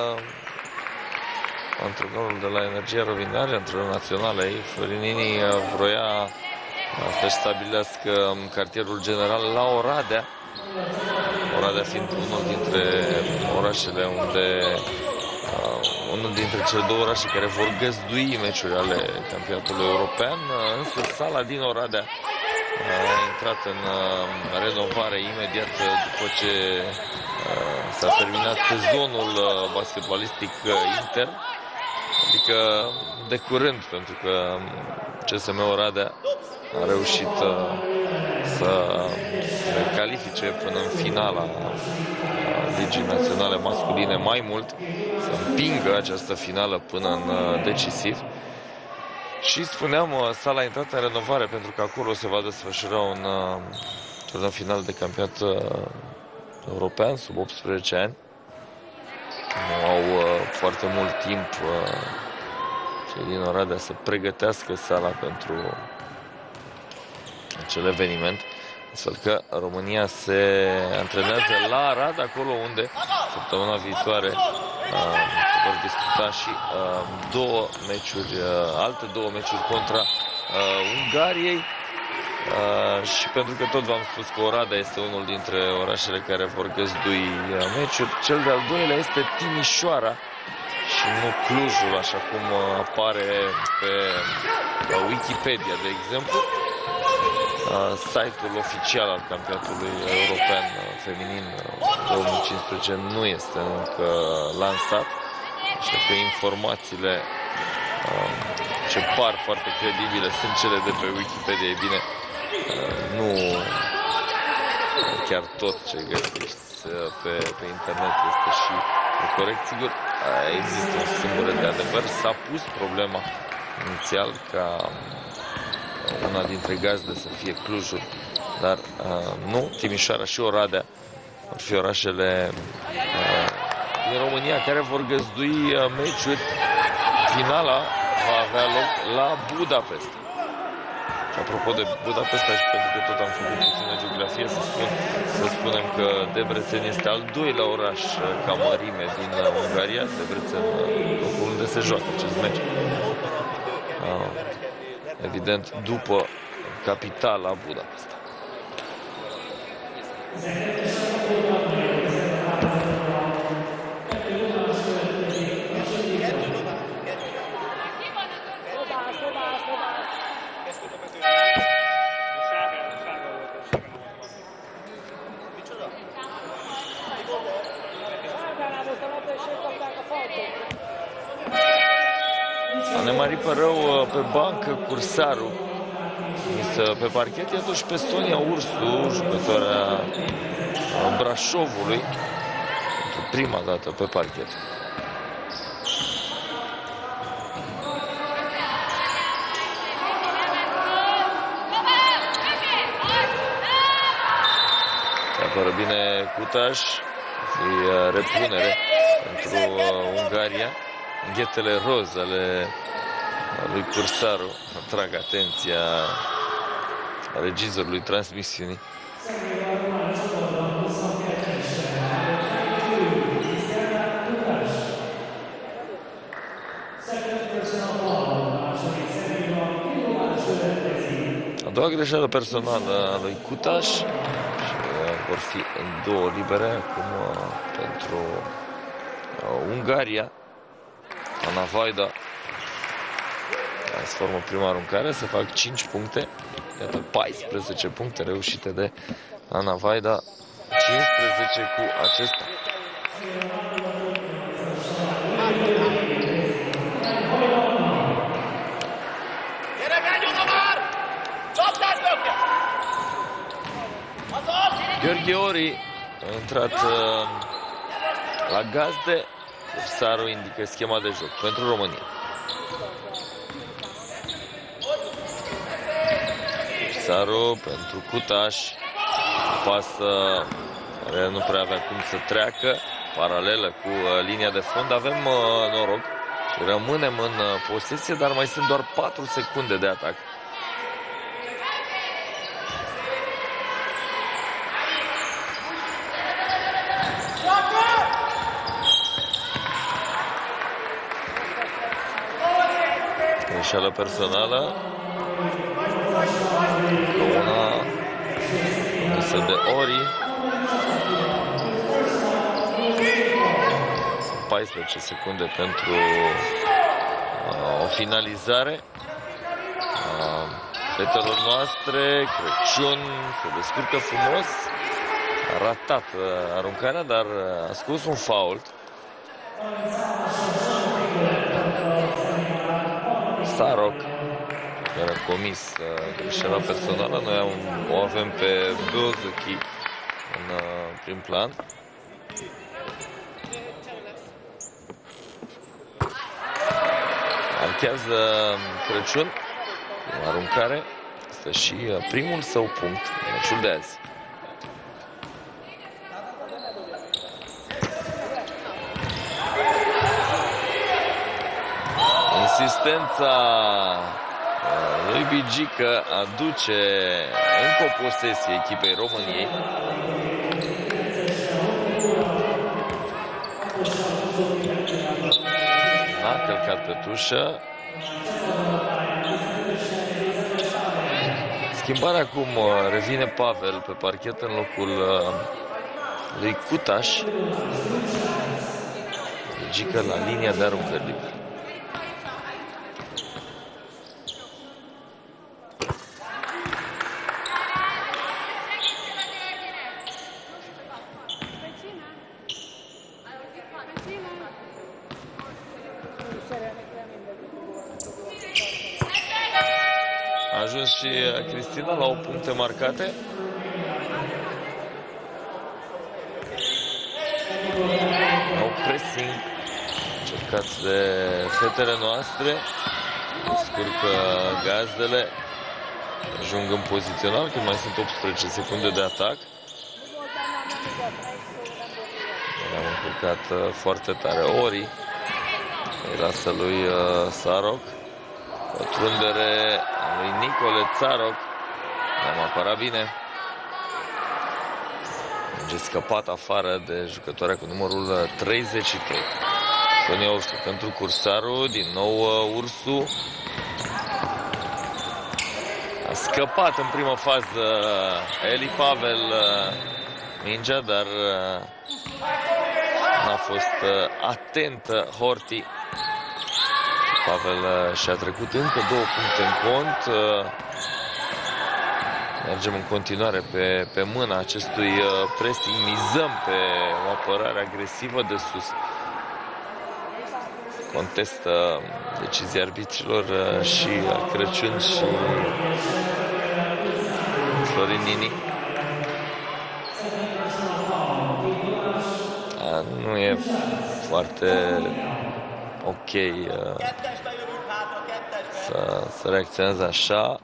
antrenorul de la Energia Rovinare, antrenorul național ei, Florin Nini, vroia să-și stabilească cartierul general la Oradea. Oradea fiind unul dintre orașele unde, unul dintre cele două orașe care vor găzdui meciuri ale campionatului european, însă sala din Oradea a intrat în renovare imediat după ce s-a terminat sezonul basketbalistic intern, adică de curând, pentru că C S M Oradea a reușit să se califice până în finala Ligii Naționale Masculine, mai mult, să împingă această finală până în decisiv. Și spuneam, sala a intrat în renovare pentru că acolo se va desfășura un turneu final de campionat european sub optsprezece ani. Nu au uh, foarte mult timp uh, cei din Oradea să pregătească sala pentru acel eveniment. Astfel că România se antrenează la Arad, acolo unde săptămâna viitoare uh, se vor disputa și uh, două meciuri, uh, alte două meciuri contra uh, Ungariei. Uh, și pentru că tot v-am spus că Oradea este unul dintre orașele care vor găzdui uh, meciuri, cel de-al doilea este Timișoara și nu Clujul, așa cum uh, apare pe uh, Wikipedia, de exemplu. Uh, site-ul oficial al campionatului european uh, feminin uh, două mii cincisprezece nu este încă lansat, așa că informațiile uh, ce par foarte credibile sunt cele de pe Wikipedia. E bine, nu chiar tot ce găsiți pe, pe internet este și corect. Sigur, există o singură de adevăr. S-a pus problema inițial ca una dintre gazde să fie Clujul, dar nu, Timișoara și Oradea vor fi orașele din România care vor găzdui meciuri. Finala va avea loc la Budapesta. Și apropo de Budapesta, și pentru că tot am făcut puțină geografie, să, spun, să spunem că Debrecen este al doilea oraș ca mărime din Ungaria. Debrecen, locul unde se joacă acest meci. Evident, după capitala Budapesta. A nemărit pe rău pe bancă Cursaru, pe parchet, e atunci pe Sonia Ursu, jucătoarea Brașovului, pentru prima dată pe parchet. Se apără bine Cutaș, repunere pentru Ungaria. Ghetele roz ale lui Cursaru atrag atenția regizorului transmisiunii. A doua greșeală personală a lui Cutaș. vor fi în două libere acum pentru Ungaria. Ana Vaida transformă prima aruncare, să fac cinci puncte. Iată, paisprezece puncte reușite de Ana Vaida, cincisprezece cu acesta. Gheorghe Ori a intrat uh, la gazde. Saru indică schema de joc pentru România. Saru pentru Cutaș. Pasă care nu prea avea cum să treacă. Paralelă cu uh, linia de fund. Avem uh, noroc. Rămânem în uh, posesie, dar mai sunt doar patru secunde de atac. Greșeală personală. Una însă de Ori. paisprezece secunde pentru uh, o finalizare. Uh, fetelor noastre, Crăciun se descurcă frumos. A ratat uh, aruncarea, dar a scos un fault. Saroc, care a comis uh, greșeala personală. Noi am, o avem pe Beozuchi în uh, prim plan. Marchează Crăciun în aruncare. Este și uh, primul său punct în meciul de azi. Insistența lui Bigică aduce încă o posesie echipei României. A călcat pe tușă. Schimbarea acum, revine Pavel pe parchet în locul lui Cutaș. Bigică la linia de aruncări libere. A ajuns și Cristina la opt puncte marcate. Nou pressing încercat de fetele noastre. Scurcă gazdele. Ajung în pozițional când mai sunt optsprezece secunde de atac. L-am încurcat foarte tare Ori. Îi lasă lui Saroc. Pătrundere lui Nicole Țaroc. Am apărat bine. Minge scăpat afară de jucătoarea cu numărul treizeci și trei. Sonia Ursu pentru Cursaru. Din nou Ursu. A scăpat în prima fază Eli Pavel mingea, dar n-a fost atentă Horti. Pavel și-a trecut încă două puncte în cont. Mergem în continuare pe, pe mâna acestui pressing. Mizăm pe o apărare agresivă de sus. Contestă decizia arbitrilor și Crăciun și Florin Nini. Nu e foarte ok să, să reacționeze așa.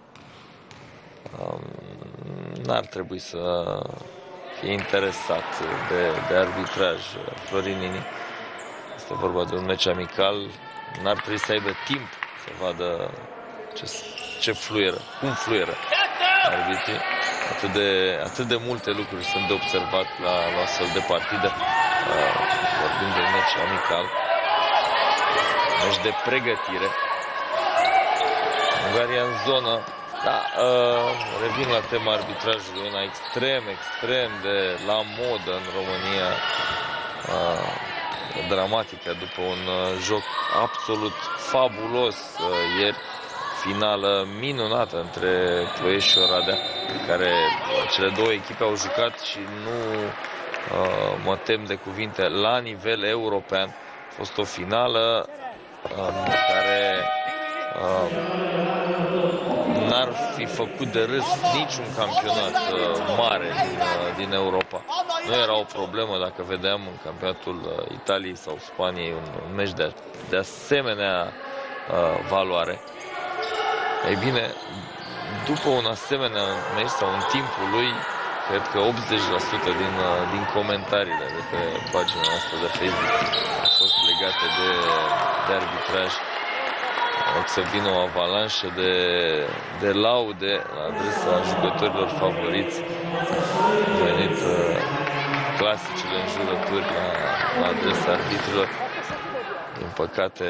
N-ar trebui să fie interesat de, de arbitraj Florin Nini. Este vorba de un meci amical. N-ar trebui să aibă timp să vadă ce, ce fluieră, cum fluieră arbitrii. Atât de, atât de multe lucruri sunt de observat la, la astfel de partidă. Vorbim de meci amical. Meci de pregătire. Ungaria în zonă. Da, uh, revin la tema arbitrajului, una extrem, extrem de la modă în România, uh, dramatică, după un uh, joc absolut fabulos uh, ieri, finală minunată între Ploiești și Oradea, în care cele două echipe au jucat și nu uh, mă tem de cuvinte, la nivel european. A fost o finală uh, care uh, n-ar fi făcut de râs niciun campionat uh, mare din, uh, din Europa. Nu era o problemă dacă vedeam în campionatul uh, Italiei sau Spaniei un, un meci de, de asemenea uh, valoare. Ei bine, după un asemenea meci sau în timpul lui, cred că optzeci la sută din, uh, din comentariile de pe pagina noastră de Facebook au fost legate de, de arbitraj. O să vină o avalanșă de, de laude la adresa jucătorilor favoriți. Au venit uh, clasicele înjurături la, la adresa arbitrilor. Din păcate,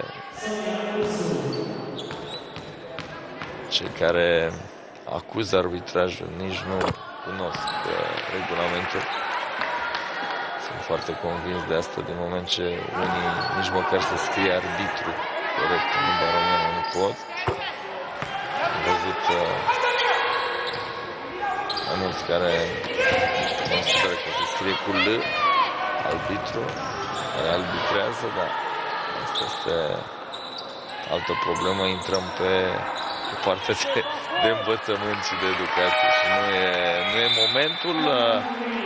cei care acuză arbitrajul nici nu cunosc uh, regulamentul. Sunt foarte convins de asta, din moment ce unii nici măcar să scrie arbitru corect în limba română nu pot. Am văzut uh, mulți care consideră că se scrie cu L, arbitru, care arbitrează, dar asta este altă problemă. Intrăm pe, pe partea de, de învățământ și de educație și nu e, nu e momentul. Uh,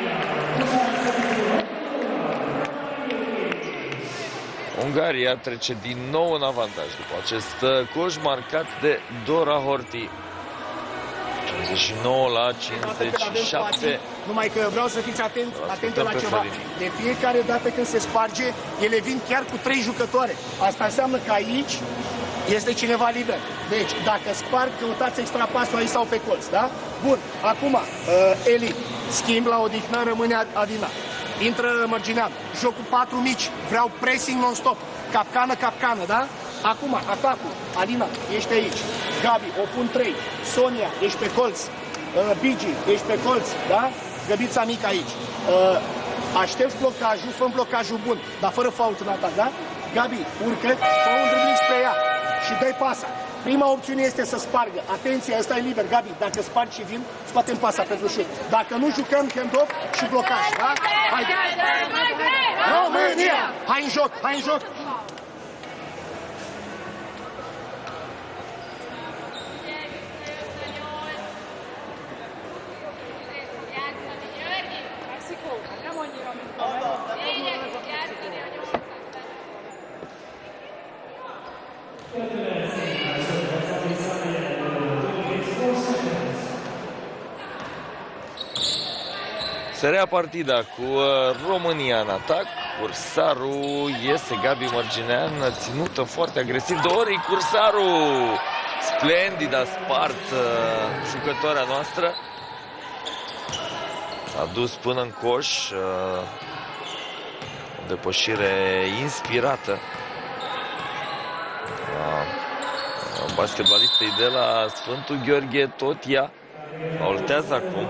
Ungaria trece din nou în avantaj după acest coș marcat de Dora Horthy. cincizeci și nouă la cincizeci și șapte. Numai că vreau să fiți atenți, atenți la ceva. De fiecare dată când se sparge, ele vin chiar cu trei jucătoare. Asta înseamnă că aici este cineva liber. Deci, dacă sparg, căutați extra pasul aici sau pe colț, da? Bun, acum, uh, Eli, schimb la odihnă, rămâne Adina. Intră Mărginean, joc cu patru mici, vreau pressing non-stop, capcană, capcană, da? Acum, atacul, Alina, ești aici, Gabi, o pun trei, Sonia, ești pe colț, uh, Bigi, ești pe colț, da? Găbița mică aici, uh, aștepți blocajul, fă blocajul bun, dar fără fault în atac, da? Gabi, urcă, fă un dribling spre ea și dă-i pasa. Prima opțiune este să spargă. Atenție, ăsta e liber, Gabi. Dacă spargi și vin, scoatem pasa pentru șut. Dacă nu, jucăm hand-off și blocaj, da? Hai! România! Hai în joc, hai în joc! Se rea partida cu România în atac. Cursaru iese, Gabi Mărginean, ținută foarte agresiv de Ori Cursaru. Splendid a spart jucătoarea noastră. S-a dus până în coș. O depășire inspirată a basketbalistei de la Sfântul Gheorghe, tot ea. Faultează acum.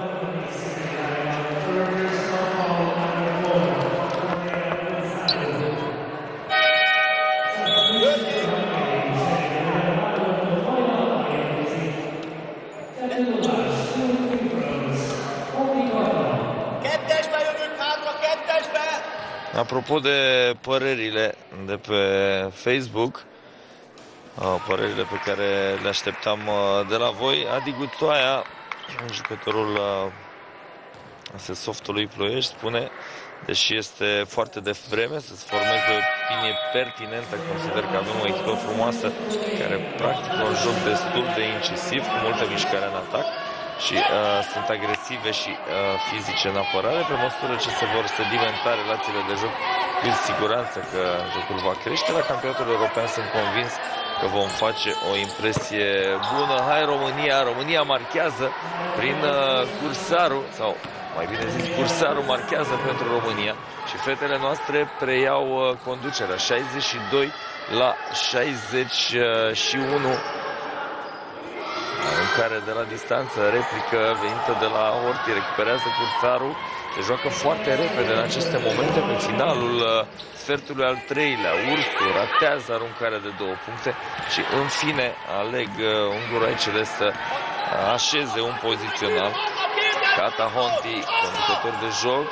Apropo de părerile de pe Facebook, părerile pe care le așteptam de la voi, Adi Gutoaia, jucătorul Asesoftului Ploiești, spune: deși este foarte devreme să-ți formeze o opinie pertinentă, consider că avem o echipă frumoasă care practică un joc destul de incisiv, cu multă mișcare în atac și uh, sunt agresive și uh, fizice în apărare. Pe măsură ce se vor sedimenta relațiile de joc, cu siguranță că jocul va crește. La campionatul european sunt convins că vom face o impresie bună. Hai România! România marchează prin uh, Cursaru, sau mai bine zis, Cursaru marchează pentru România și fetele noastre preiau uh, conducerea șaizeci și doi la șaizeci și unu. Încă aruncare de la distanță, replică venită de la Horthy, recuperează cursarul, se joacă foarte repede în aceste momente, pe finalul sfertului al treilea. Ursu ratează aruncarea de două puncte și în fine aleg unguroaicele să așeze un pozițional. Kata Honti, conducător de joc.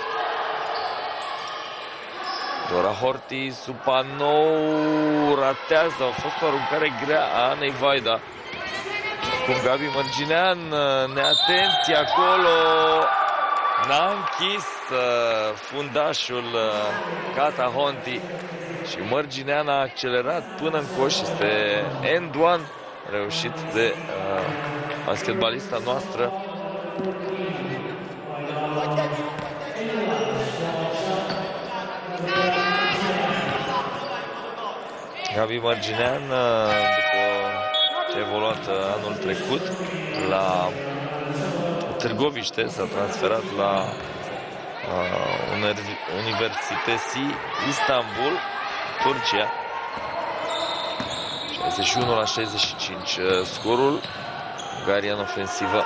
Dora Horthy, Supanou ratează, a fost o aruncare grea a Anei Vaida. Cum Gabi Mărginean, neatenție acolo, n-a închis fundașul Kata Honti și Mărginean a accelerat până în coș. Este end one reușit de uh, basketbalista noastră. Gabi Mărginean, după ce a evoluat anul trecut la Târgoviște, s-a transferat la uh, Universitesi Istanbul, Turcia. șaizeci și unu la șaizeci și cinci scorul. Ungaria în ofensivă.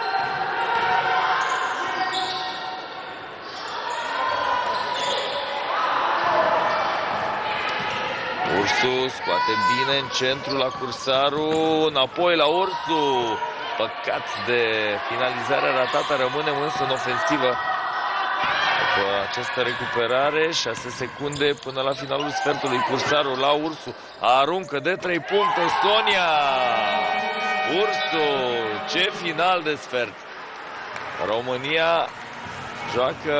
Ursu scoate bine în centru la Cursaru, înapoi la Ursu. Păcat de finalizare ratată, rămânem însă în ofensivă. După această recuperare, șase secunde până la finalul sfertului. Cursaru la Ursu, aruncă de trei puncte, Sonia! Ursu, ce final de sfert! România joacă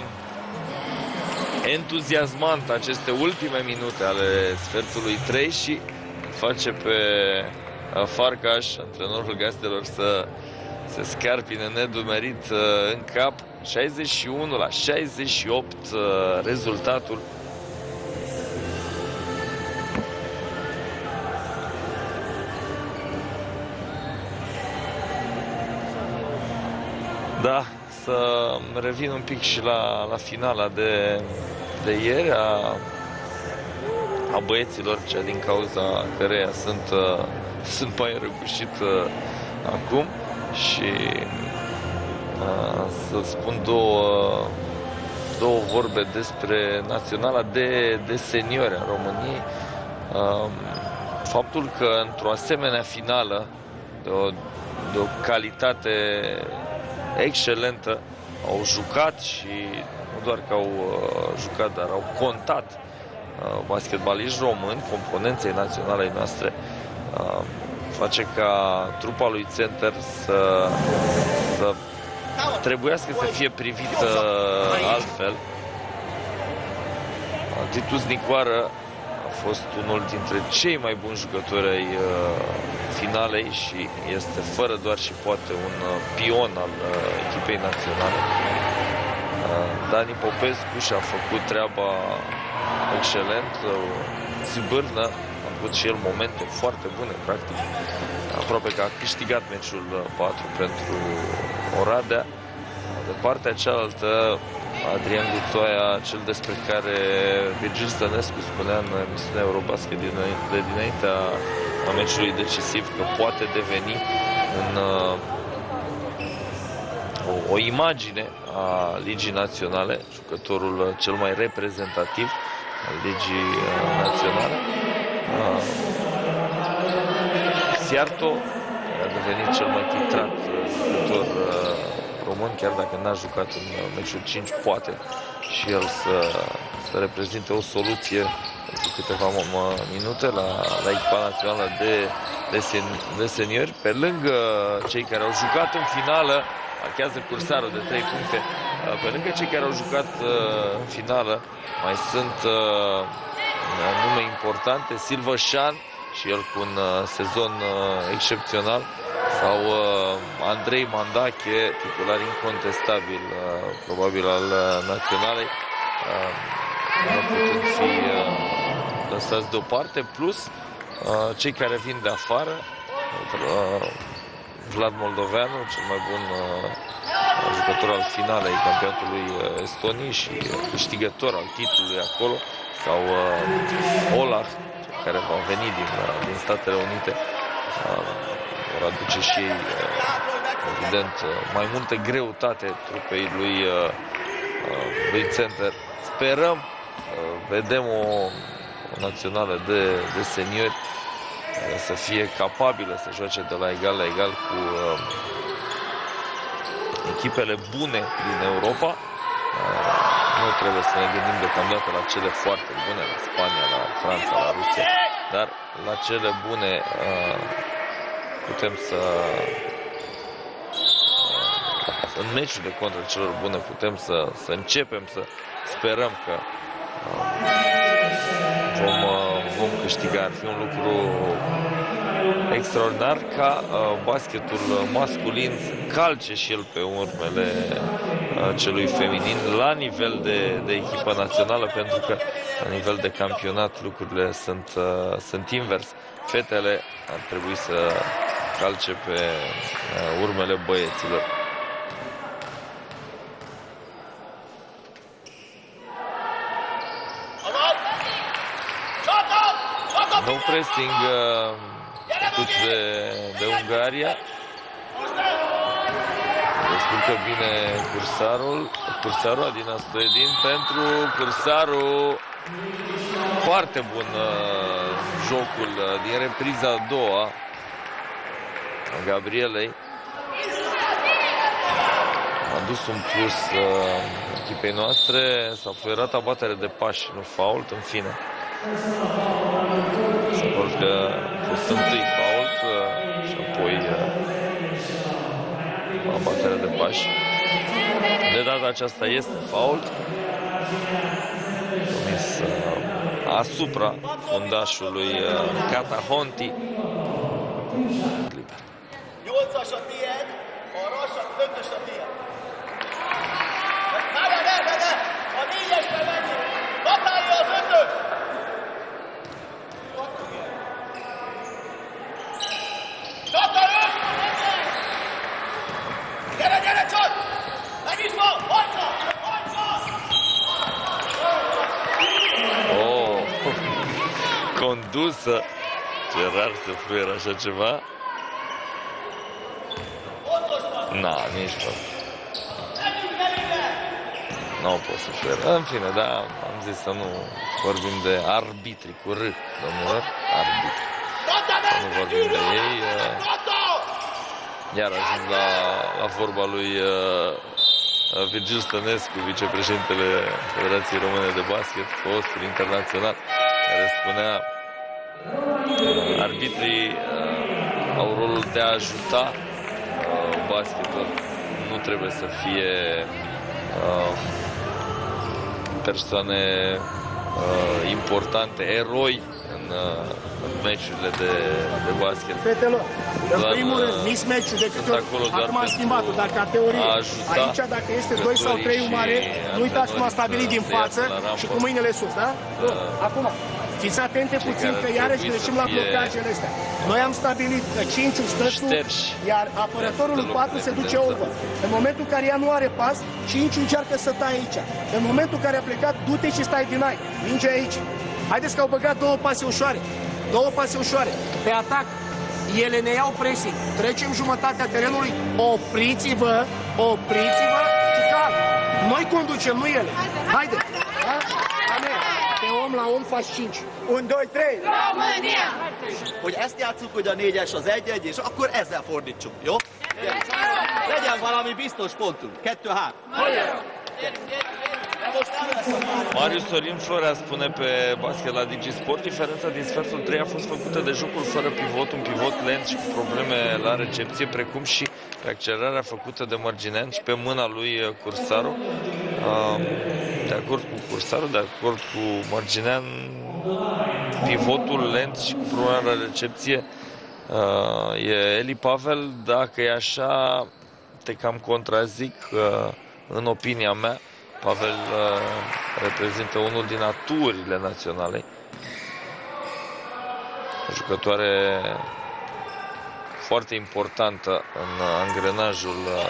entuziasmant aceste ultime minute ale sfertului trei și face pe Farcaș, antrenorul gazdelor, să se scarpine nedumerit în cap. șaizeci și unu la șaizeci și opt rezultatul. Da, să revin un pic și la, la finala de, de ieri a, a băieților, cea din cauza căreia sunt, uh, sunt mai răgușit uh, acum și uh, să spun două, două vorbe despre naționala de, de seniori a României. Uh, faptul că într-o asemenea finală de o, de o calitate excelentă au jucat și nu doar că au uh, jucat, dar au contat uh, basketbaliști români, componenței naționalei noastre, uh, face ca trupa lui Center să, să trebuiască să fie privită altfel. Titus Nicoară a fost unul dintre cei mai buni jucători ai uh, finalei și este fără doar și poate un uh, pion al uh, echipei naționale. Uh, Dani Popescu și-a făcut treaba excelent. Zibârnă a avut și el momente foarte bune, practic. Aproape că a câștigat meciul patru pentru Oradea. De partea cealaltă, Adrian Guțoaia, cel despre care Virgil Stănescu spunea în emisiunea Eurobasket de dinaintea a meciului decisiv că poate deveni un, o, o imagine a Ligii Naționale, jucătorul cel mai reprezentativ al Ligii Naționale. Siarto a devenit cel mai titrat jucător român, chiar dacă n-a jucat în meciul cinci, poate și el să, să reprezinte o soluție pentru câteva minute la, la echipa națională de, de, sen, de seniori. Pe lângă cei care au jucat în finală, marchează Cursarul de trei puncte, pe lângă cei care au jucat în finală, mai sunt nume importante, Silvășan și el cu un sezon excepțional, sau uh, Andrei Mandache, titular incontestabil, uh, probabil al uh, naționalei, uh, nu putând fi uh, lăsați deoparte, plus uh, cei care vin de afară, uh, Vlad Moldoveanu, cel mai bun uh, jucător al finalei campionatului uh, Estoniei și uh, câștigător al titlului acolo, sau uh, Olah, care va veni din, uh, din Statele Unite. Uh, vor aduce și ei, evident, mai multă greutate trupei lui, lui center. Sperăm, vedem o, o națională de, de seniori să fie capabilă să joace de la egal la egal cu uh, echipele bune din Europa. Uh, nu trebuie să ne gândim deocamdată la cele foarte bune, la Spania, la Franța, la Rusia, dar la cele bune uh, putem să uh, în meciurile contra celor bune putem să, să începem să sperăm că uh, vom, uh, vom câștiga. Ar fi un lucru extraordinar ca uh, basketul masculin să calce și el pe urmele uh, celui feminin la nivel de, de echipă națională, pentru că la nivel de campionat lucrurile sunt, uh, sunt invers. Fetele ar trebui să calce pe uh, urmele băieților. No pressing uh, făcut de, de Ungaria. Descurcă bine cursarul. Cursarul Adina Stoedin pentru cursarul. Foarte bun uh, jocul uh, din repriza a doua a Gabrielei. A dus un plus uh, echipei noastre. S-a fluierat abatere de pași, nu fault, în fine. Se pare că a fost întâi fault uh, și apoi uh, abatere de pași. De data aceasta este fault. Comis uh, asupra fundașului uh, Catahonti. nyolcas a tiéd, a rassat ötös a tiéd. Várjál, ne, ne, ne! A négyesre menjünk! Natálja az ötös! Nata öt! Gyere, gyere, csak! Meg is van! Hajtsa! Hajtsa! Oh, condusă. Ce rar să fluier așa ceva. Na, nici nu. Nu pot să fluier. În fine, da, am zis să nu vorbim de arbitri cu R, domnilor. Arbitri. Să nu vorbim de ei. Iar ajung la, la vorba lui uh, Virgil Stănescu, vicepreședintele Federației Române de Basket, fostul internațional, care spunea uh, arbitrii uh, au rolul de a ajuta uh, basketul. Nu trebuie să fie uh, persoane uh, importante, eroi în, uh, în meciurile de, de basket. Fetelor, în Doar, primul rând, mismatch-ul de câte ori, acum am schimbat-o, dar ca teorie, aici dacă este doi sau trei umare, nu uitați cum a stabilit din față și cu mâinile sus, da? Bun, acum, fiți atente puțin că iarăși greșim la blocajele astea. Noi am stabilit că cinci stă sus, iar apărătorul patru se duce over. În momentul în care ea nu are pas, cinci încearcă să taie aici. În momentul în care a plecat, du-te și stai din ai. Minge aici. Haideți că au băgat două pase ușoare. Două pase ușoare. Pe atac. Ele ne iau pressing. Trecem jumătatea terenului. Opriți-vă. Opriți-vă. Și calm. Noi conducem, nu ele. Haide. Da? Amen. Pe om la om faci cinci. Un, doi, trei. România! Hogy ezt játsszuk, hogy a négyes az egy-egy, és akkor ezzel fordítsuk, jó? Legyen valami biztos pontunk. Kettő-három. Marius Sorin Florea spune pe basket la DigiSport: diferența din sfertul trei a fost făcută de jocul fără pivot, un pivot lent și cu probleme la recepție, precum și pe accelerarea făcută de Mărginean și pe mâna lui Cursaru. De acord cu Cursaru, de acord cu Mărginean, pivotul lent și cu problema la recepție e Eli Pavel. Dacă e așa, te cam contrazic. În opinia mea, Pavel uh, reprezintă unul din aturile naționale. O jucătoare foarte importantă în angrenajul uh,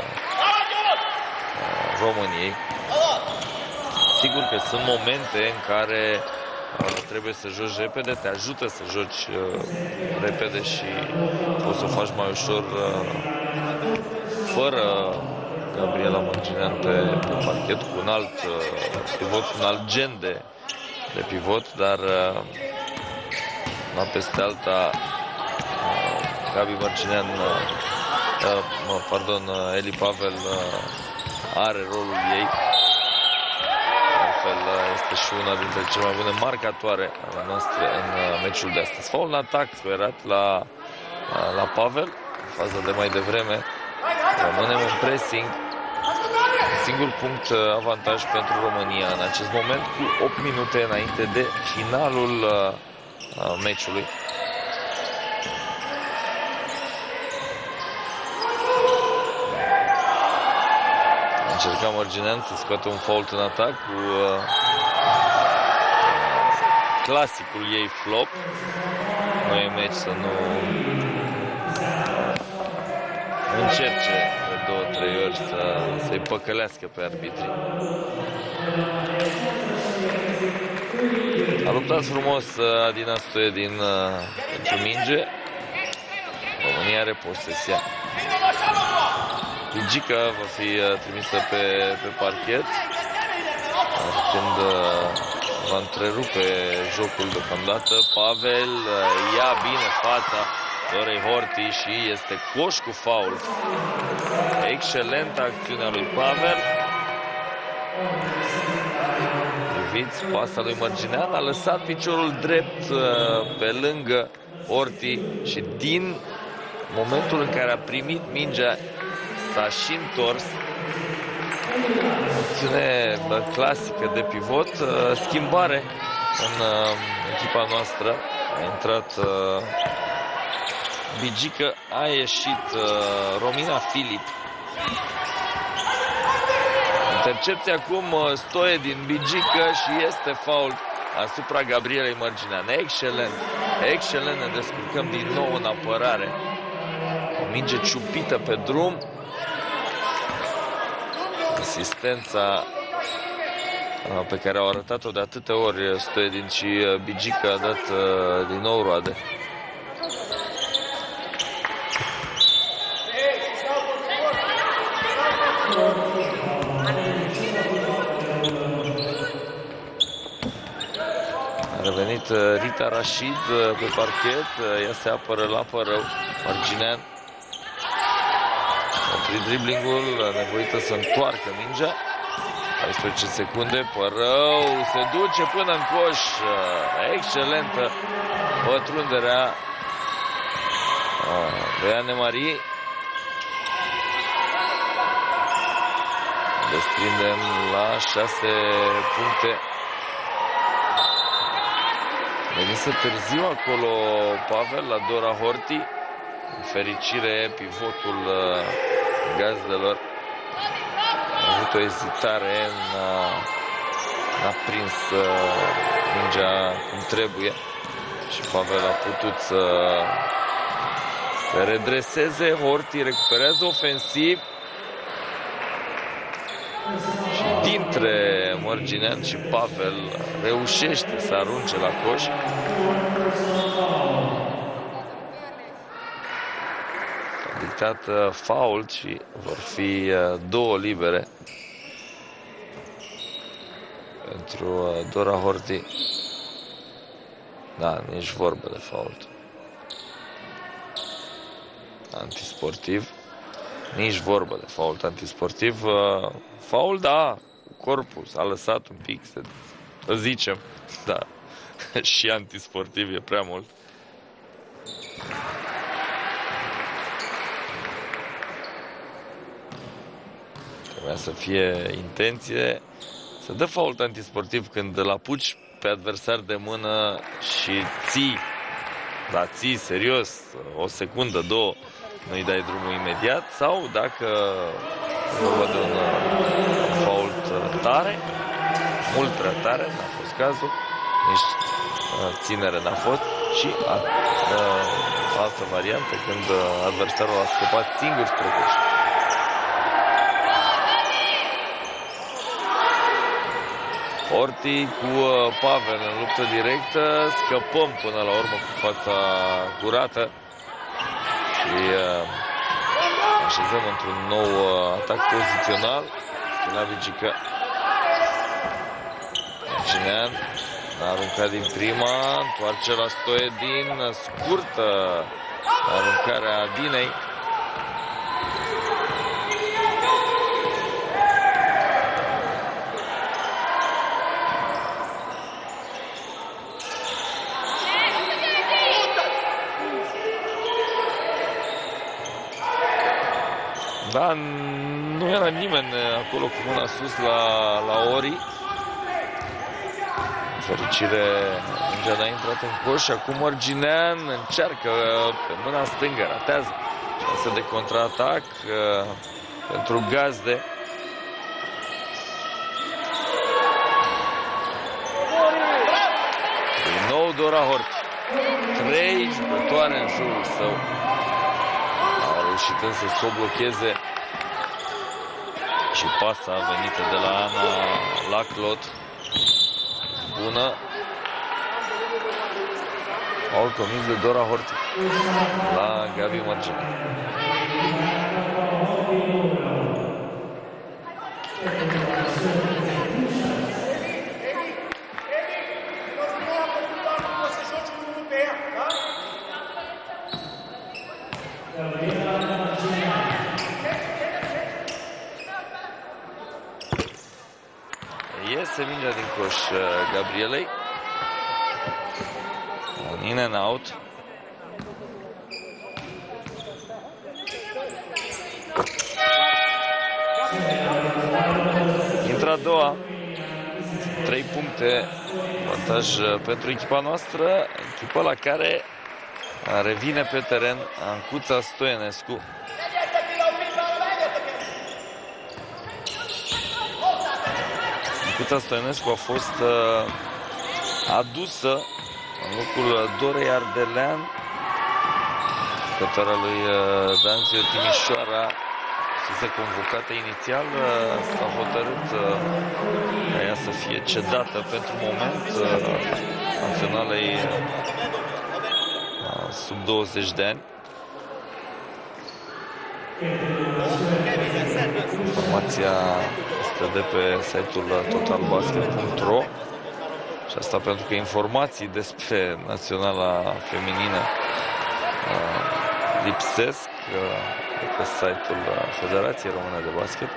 României. Sigur că sunt momente în care trebuie să joci repede, te ajută să joci uh, repede și poți să o faci mai ușor uh, fără Gabriela Mărginean pe, pe parchet, cu un alt uh, pivot, un alt gen de, de pivot, dar uh, una peste alta uh, Gabi Mărginean, uh, uh, pardon, uh, Eli Pavel uh, are rolul ei. Altfel este și una dintre cele mai bune marcatoare ale noastre în uh, meciul de astăzi. Faul în atac sperat la, uh, la Pavel, în faza de mai devreme. Rămânem în pressing. Singur punct avantaj pentru România în acest moment, cu opt minute înainte de finalul uh, meciului. Încerca Mărginean să scoată un fault în atac cu uh, clasicul ei flop. Nu e meci să nu încerce de două, trei ori să, să-i păcălească pe arbitrii. A luptat frumos Adina Stoiedin pentru minge. România are posesia. Bigica va fi trimisă pe, pe parchet, când va întrerupe jocul deocamdată. Pavel ia bine fața Dorei Horthy și este coș cu faul. Excelentă acțiunea lui Pavel. Priviți pasa lui Mărginean, a lăsat piciorul drept pe lângă Horthy și din momentul în care a primit mingea s-a și întors. Acțiune clasică de pivot. Schimbare în echipa noastră. A intrat Bigică, a ieșit Romina Filip. Intercepție acum Stoiedin, Bigică și este fault asupra Gabrielei Mărginean. Excelent, excelent, ne descurcăm din nou în apărare. O minge ciupită pe drum. Asistența pe care au arătat-o de atâtea ori Stoiedin și Bigică a dat din nou roade. A revenit Rita Rashid pe parchet, ea se apără la părău. Mărginean opri driblingul, nevoită să întoarcă mingea. paisprezece secunde, Părău se duce până în coș. Excelentă pătrunderea de Anne-Marie. Desprindem la șase puncte. Venise târziu acolo Pavel la Dora Horthy. În fericire, pivotul gazdelor a avut o ezitare, n-a prins mingea cum trebuie și Pavel a putut să se redreseze. Horthy recuperează ofensiv și dintre Mărginean și Pavel reușește să arunce la coș. A dictat fault și vor fi două libere pentru Dora Horthy. Da, nici vorbă de fault. Antisportiv. Nici vorbă de fault antisportiv. Fault, da, cu corpul s-a lăsat un pic, să zicem. Da, și antisportiv e prea mult. Trebuia să fie intenție. Să dă fault antisportiv când îl apuci pe adversar de mână și ții, da, ții serios, o secundă, două, nu-i dai drumul imediat, sau dacă vorba de un fault tare, mult prea tare, n-a fost cazul, nici ținere n-a fost, și a, a, altă variantă când adversarul a scăpat singur spre coș. Orti cu Pavel în luptă directă. Scăpăm până la urmă cu fața curată. Și așezăm într-un nou atac pozițional. La Vigică. Ginean a aruncat din prima, întoarce la Stoiedin, scurtă aruncarea Dinei. Da, nu era nimeni acolo cu mâna sus la, la Ori. În fericire, mingea n-a intrat în coș și acum Orginean încearcă pe mâna stângă, ratează. Șansă de contraatac uh, pentru gazde. Din nou Dora Hort. Trei jucătoare în jurul său. A reușit însă să o blocheze. Și pasa venită de la Ana Laclot. Bună. Aul comis de Dora Horti la Gabi Margin. Iese mingea din coș Gabrielei. Un in and out. Intră a doua. Trei puncte. Avantaj pentru echipa noastră. Echipa la care revine pe teren Ancuța Stoienescu. Ancuța Stoienescu a fost uh, adusă în locul Dorei Ardelean, jucătoarea lui uh, Danzio Timișoara, fusese convocată inițial, uh, s-a hotărât uh, ca ea să fie cedată pentru moment uh, naționalei uh, sub douăzeci de ani. Informația este de pe site-ul total basket punct ro și asta pentru că informații despre naționala feminină uh, lipsesc uh, de pe site-ul Federației Române de Basket.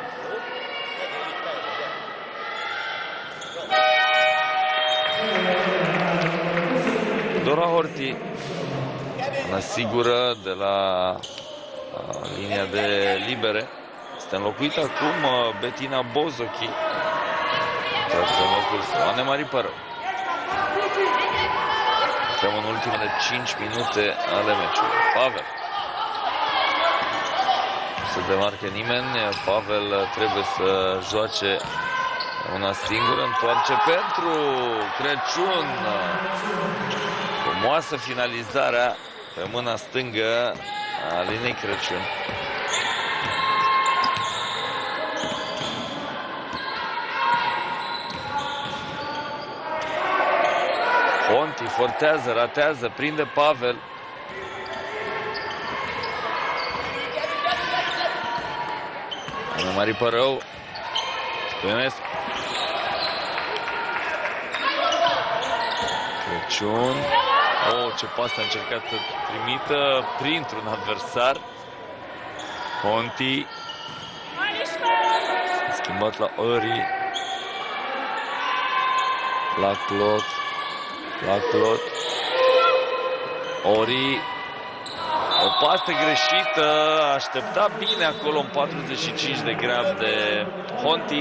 Dora Horti ne asigură de la uh, linia de libere. Este înlocuită acum uh, Bettina Bozochi. În locul său, Anne-Marie Părău. Suntem în ultimele cinci minute ale meciului. Pavel. Nu se demarcă nimeni. Pavel trebuie să joace una singură. Întoarce pentru Crăciun. Frumoasă finalizarea pe mâna stângă a Alinei Crăciun. Ponti forțează, ratează, prinde Pavel. Anne-Marie Părău. Stoienescu. Crăciun. Oh, ce pas a încercat să trimită printr-un adversar. Ponti. Schimbat la Ori. La Clot. La Clot. Ori. O pasă greșită. Aștepta bine acolo în patruzeci și cinci de grab de Honti.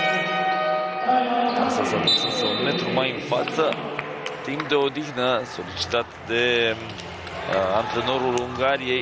Asta s-a dus însă un metru mai în față. Timp de odihnă solicitat de uh, antrenorul Ungariei.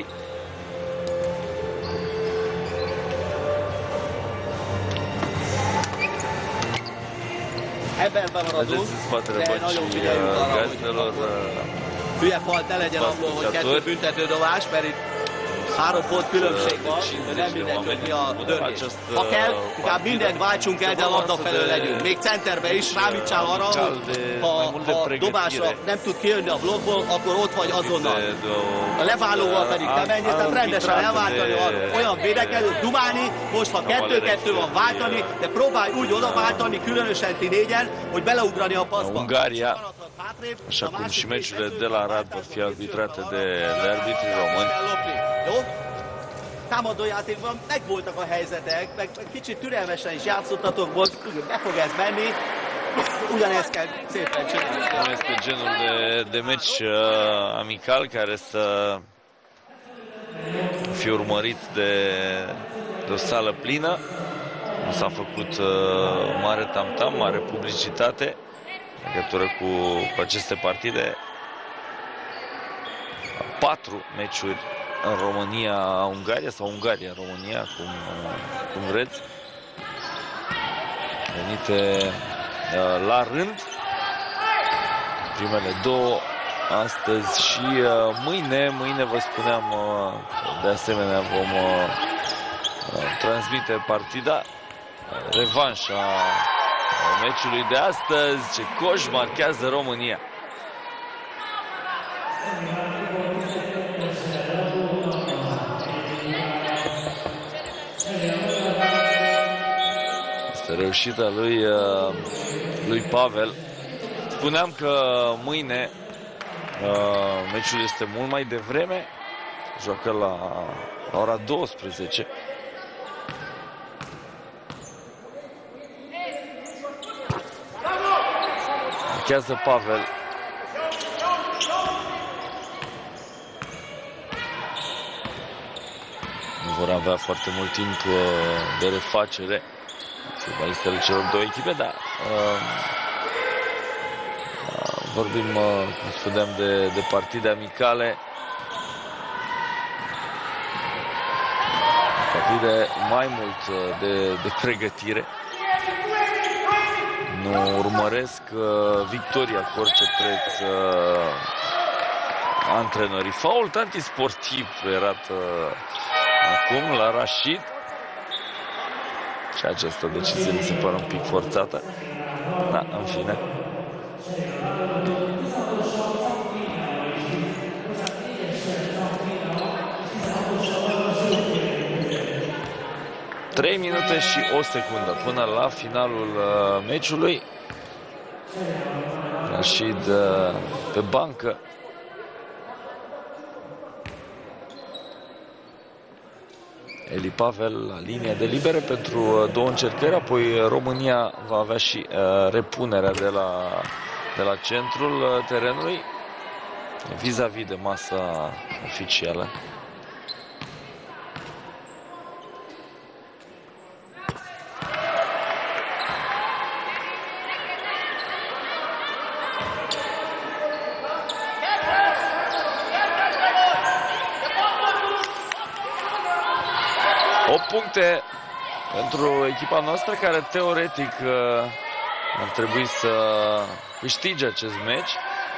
Ebben bemaradunk, de nagyon figyeljünk arra, hogy hülye fal ne legyen abból, hogy kettő büntetődobás, mert itt Három pont különbség van, de nem mindegy, hogy mi a döntés. Ha kell, inkább mindent váltsunk el, de labda felől legyünk. Még centerbe is rámítsál arra, hogy ha a dobásra nem tud kijönni a blokkból, akkor ott vagy azonnal. A leválóval pedig te menjél, tehát rendesen elváltani arra. Olyan védekező, dumálni, most ha kettő-kettő van váltani, de próbálj úgy odaváltani, különösen ti négyen, hogy beleugrani a passzba. Ungaria, așa cum și meciurile de la Arad vor fi arbitrate de, de arbitrii români. Jó? Támadójátékban megvoltak a helyzetek, meg, meg kicsit türelmesen is játszottatok most, be fog ez menni, ugyanezt kell szépen csinálni. Nu este genul de, de meci uh, amical care să fie urmărit de, de o sală plină. Nu s-a făcut uh, mare tam-tam, mare publicitate în legătură cu, cu aceste partide. Patru meciuri în România, Ungaria sau Ungaria, România, cum, cum vreți, venite uh, la rând. Primele două astăzi și uh, mâine, mâine vă spuneam, uh, de asemenea vom uh, transmite partida, revanșa meciului de astăzi. Ce coș marchează România! Este reușita lui, lui Pavel. Spuneam că mâine meciul este mult mai devreme. Joacă la, la ora douăsprezece. Marchează Pavel. Nu vor avea foarte mult timp de refacere futbalistele celor două echipe, dar uh, vorbim, uh, cum spuneam, de, de partide amicale. Partide mai mult de, de pregătire. Nu urmăresc uh, victoria cu orice preț uh, antrenorii. Fault antisportiv erat uh, acum la Rashid. Și această decizie mi se pare un pic forțată. Da, în fine. trei minute și o secundă până la finalul uh, meciului. Rashid uh, pe bancă. Eli Pavel la linia de libere pentru două încercări, apoi România va avea și uh, repunerea de la, de la centrul terenului vis-a-vis de masa oficială. opt puncte pentru echipa noastră, care teoretic ar trebui să câștige acest meci.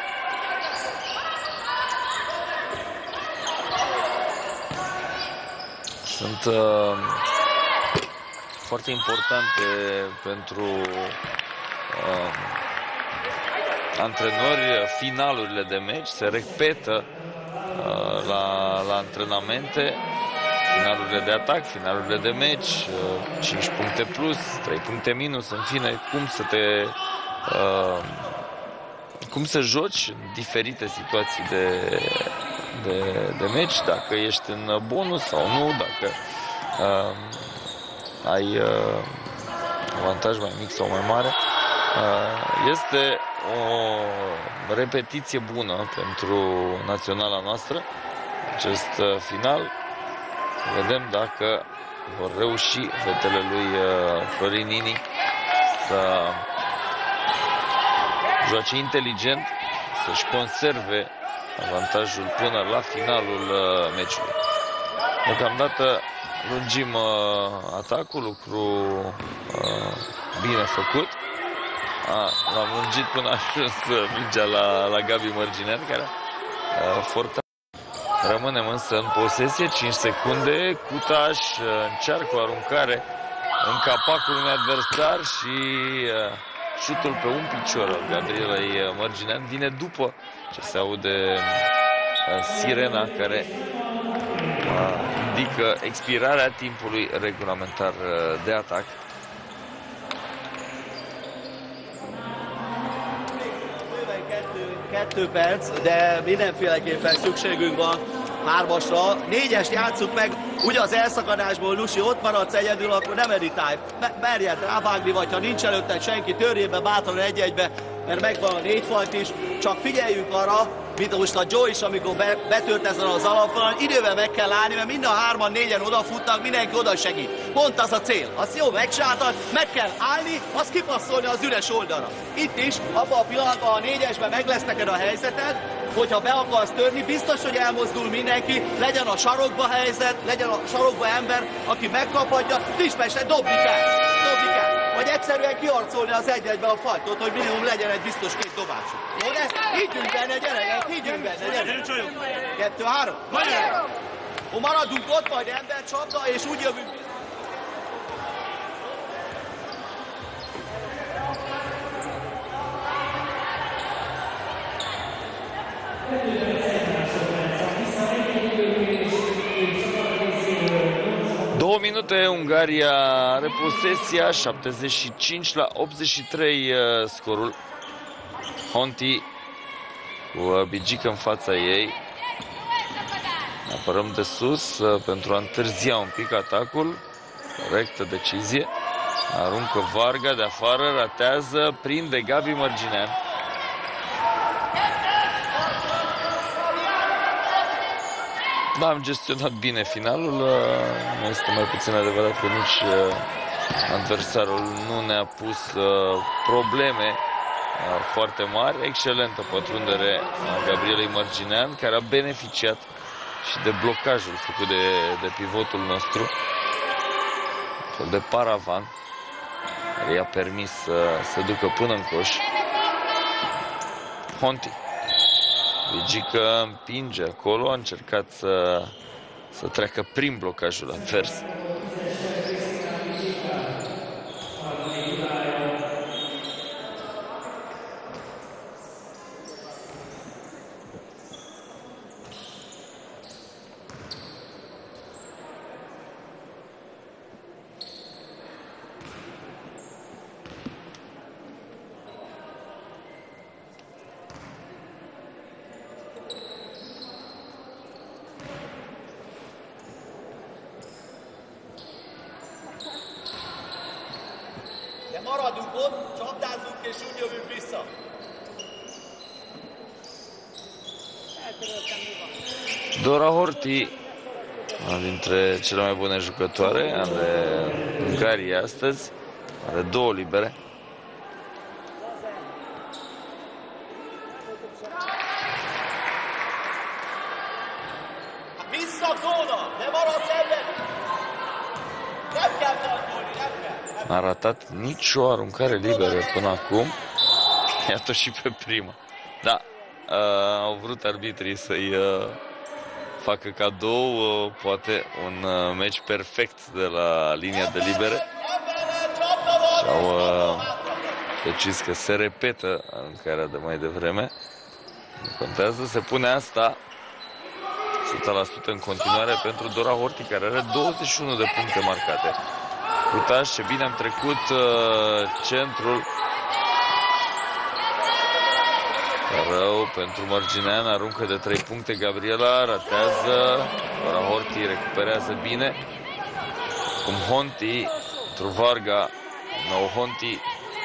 Sunt uh, foarte importante pentru uh, antrenori finalurile de meci. Se repetă uh, la, la antrenamente. Finalurile de atac, finalurile de meci, cinci puncte plus, trei puncte minus, în fine, cum să te uh, cum să joci în diferite situații de, de, de meci, dacă ești în bonus sau nu, dacă uh, ai uh, avantaj mai mic sau mai mare. Uh, este o repetiție bună pentru naționala noastră, acest uh, final. Vedem dacă vor reuși fetele lui Florin Nini să joace inteligent, să-și conserve avantajul până la finalul meciului. Deocamdată lungim atacul, lucru bine făcut. L-am lungit până a ajuns mingea la, la Gabi Mărginean, care forța. Rămânem însă în posesie, cinci secunde. Cutaș încearcă o aruncare în capacul unui adversar și șutul pe un picior al Gabrielei Mărginean vine după ce se aude sirena care indică expirarea timpului regulamentar de atac. Kettő perc, de mindenféleképpen szükségünk van hármasra. Négyest játsszuk meg, ugye az elszakadásból, Lusi, ott maradsz egyedül, akkor nem editálj. Merjen rávágni, vagy ha nincs előtte senki, törjél be bátran egy-egybe, mert megvan a négy falt is. Csak figyeljünk arra, mint most a Joe is, amikor be, betört ezen az alapfalon, időben meg kell állni, mert mind a hárman, négyen odafutnak, mindenki oda segít. Pont az a cél. Azt jó megcsináltad, meg kell állni, azt kipasszolni az üres oldalra. Itt is, abban a pillanatban, a négyesben meg lesz neked a helyzeted, hogyha be akarsz törni, biztos, hogy elmozdul mindenki, legyen a sarokba helyzet, legyen a sarokba ember, aki megkaphatja, Friss-Mester dobni kell, dobni kell. Vagy egyszerűen kiarcolni az egy-egybe a fajtot, hogy minimum legyen egy biztos két dobásuk. Jó, de higgyünk benne, gyerekek, higgyünk benne, gyerekek. Kettő, három. Ha maradunk ott, majd ember csapda, és úgy jövünk. Două minute, Ungaria are posesia, șaptezeci și cinci la optzeci și trei scorul. Honti cu Bigică în fața ei. Ne apărăm de sus pentru a întârzia un pic atacul. Corectă decizie. Aruncă Varga de afară, ratează, prinde Gabi Mărginean. Da, am gestionat bine finalul. Nu este mai puțin adevărat că nici adversarul nu ne-a pus probleme foarte mari. Excelentă pătrundere a Gabrielei Mărginean, care a beneficiat și de blocajul făcut de, de pivotul nostru. Un fel de paravan care i-a permis să se ducă până în coș. Honti. Bigică împinge acolo, a încercat să, să treacă prin blocajul advers. Maradunk ott, csapdázzunk és úgy jövünk vissza. Dora Horti, una dintre cele mai bune jucătoare ale Ungariei astăzi, are două libere. Vissza zóna, ne maradsz ebben! Nem kell tartolni, nem kell! N-a ratat nicio aruncare liberă până acum. Iată și pe prima. Da, uh, au vrut arbitrii să-i uh, facă cadou, uh, poate un uh, meci perfect de la linia de libere. Și au uh, decis că se repetă aruncarea de mai devreme. Nu contează, se pune asta o sută la sută în continuare pentru Dora Horti, care are douăzeci și unu de puncte marcate. Uitați ce bine am trecut uh, centrul. Rău pentru Mărginean, aruncă de trei puncte Gabriela, ratează. Dora Horti recuperează bine. Cum Honti, pentru Varga, nou Honti.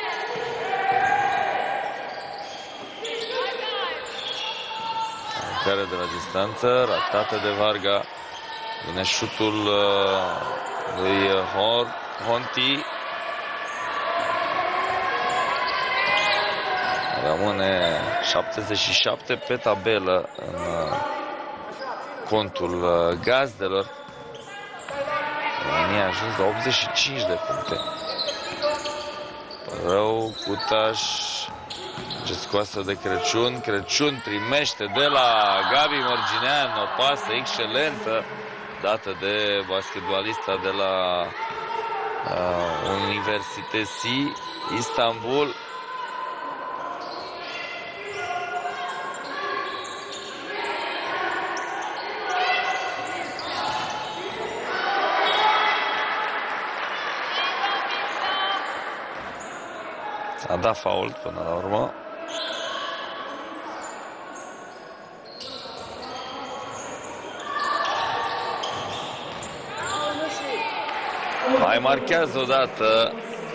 Aruncare de la distanță, ratată de Varga. Vine șutul uh, lui Hor, Honti. Rămâne șaptezeci și șapte pe tabelă în contul gazdelor. România a ajuns la optzeci și cinci de puncte. Rău, Cutaș, Ce scoasă de Crăciun. Crăciun primește de la Gabi Mărginean o pasă excelentă dată de basketbalista de la uh, Universitesi Istanbul. S-a dat fault până la urmă. Mai marchează odată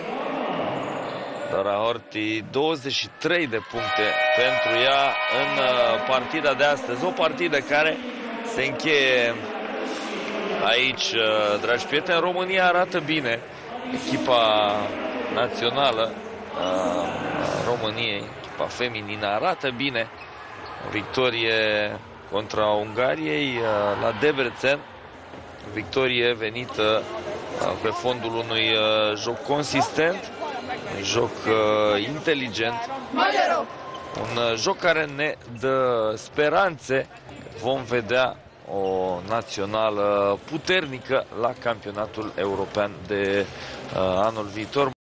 Dora Horthy, douăzeci și trei de puncte pentru ea în partida de astăzi. O partidă care se încheie aici, dragi prieteni. România arată bine. Echipa națională a României, echipa feminină, arată bine. Victorie contra Ungariei la Debrecen. Victorie venită pe fondul unui joc consistent, un joc inteligent, un joc care ne dă speranțe. Vom vedea o națională puternică la campionatul european de anul viitor.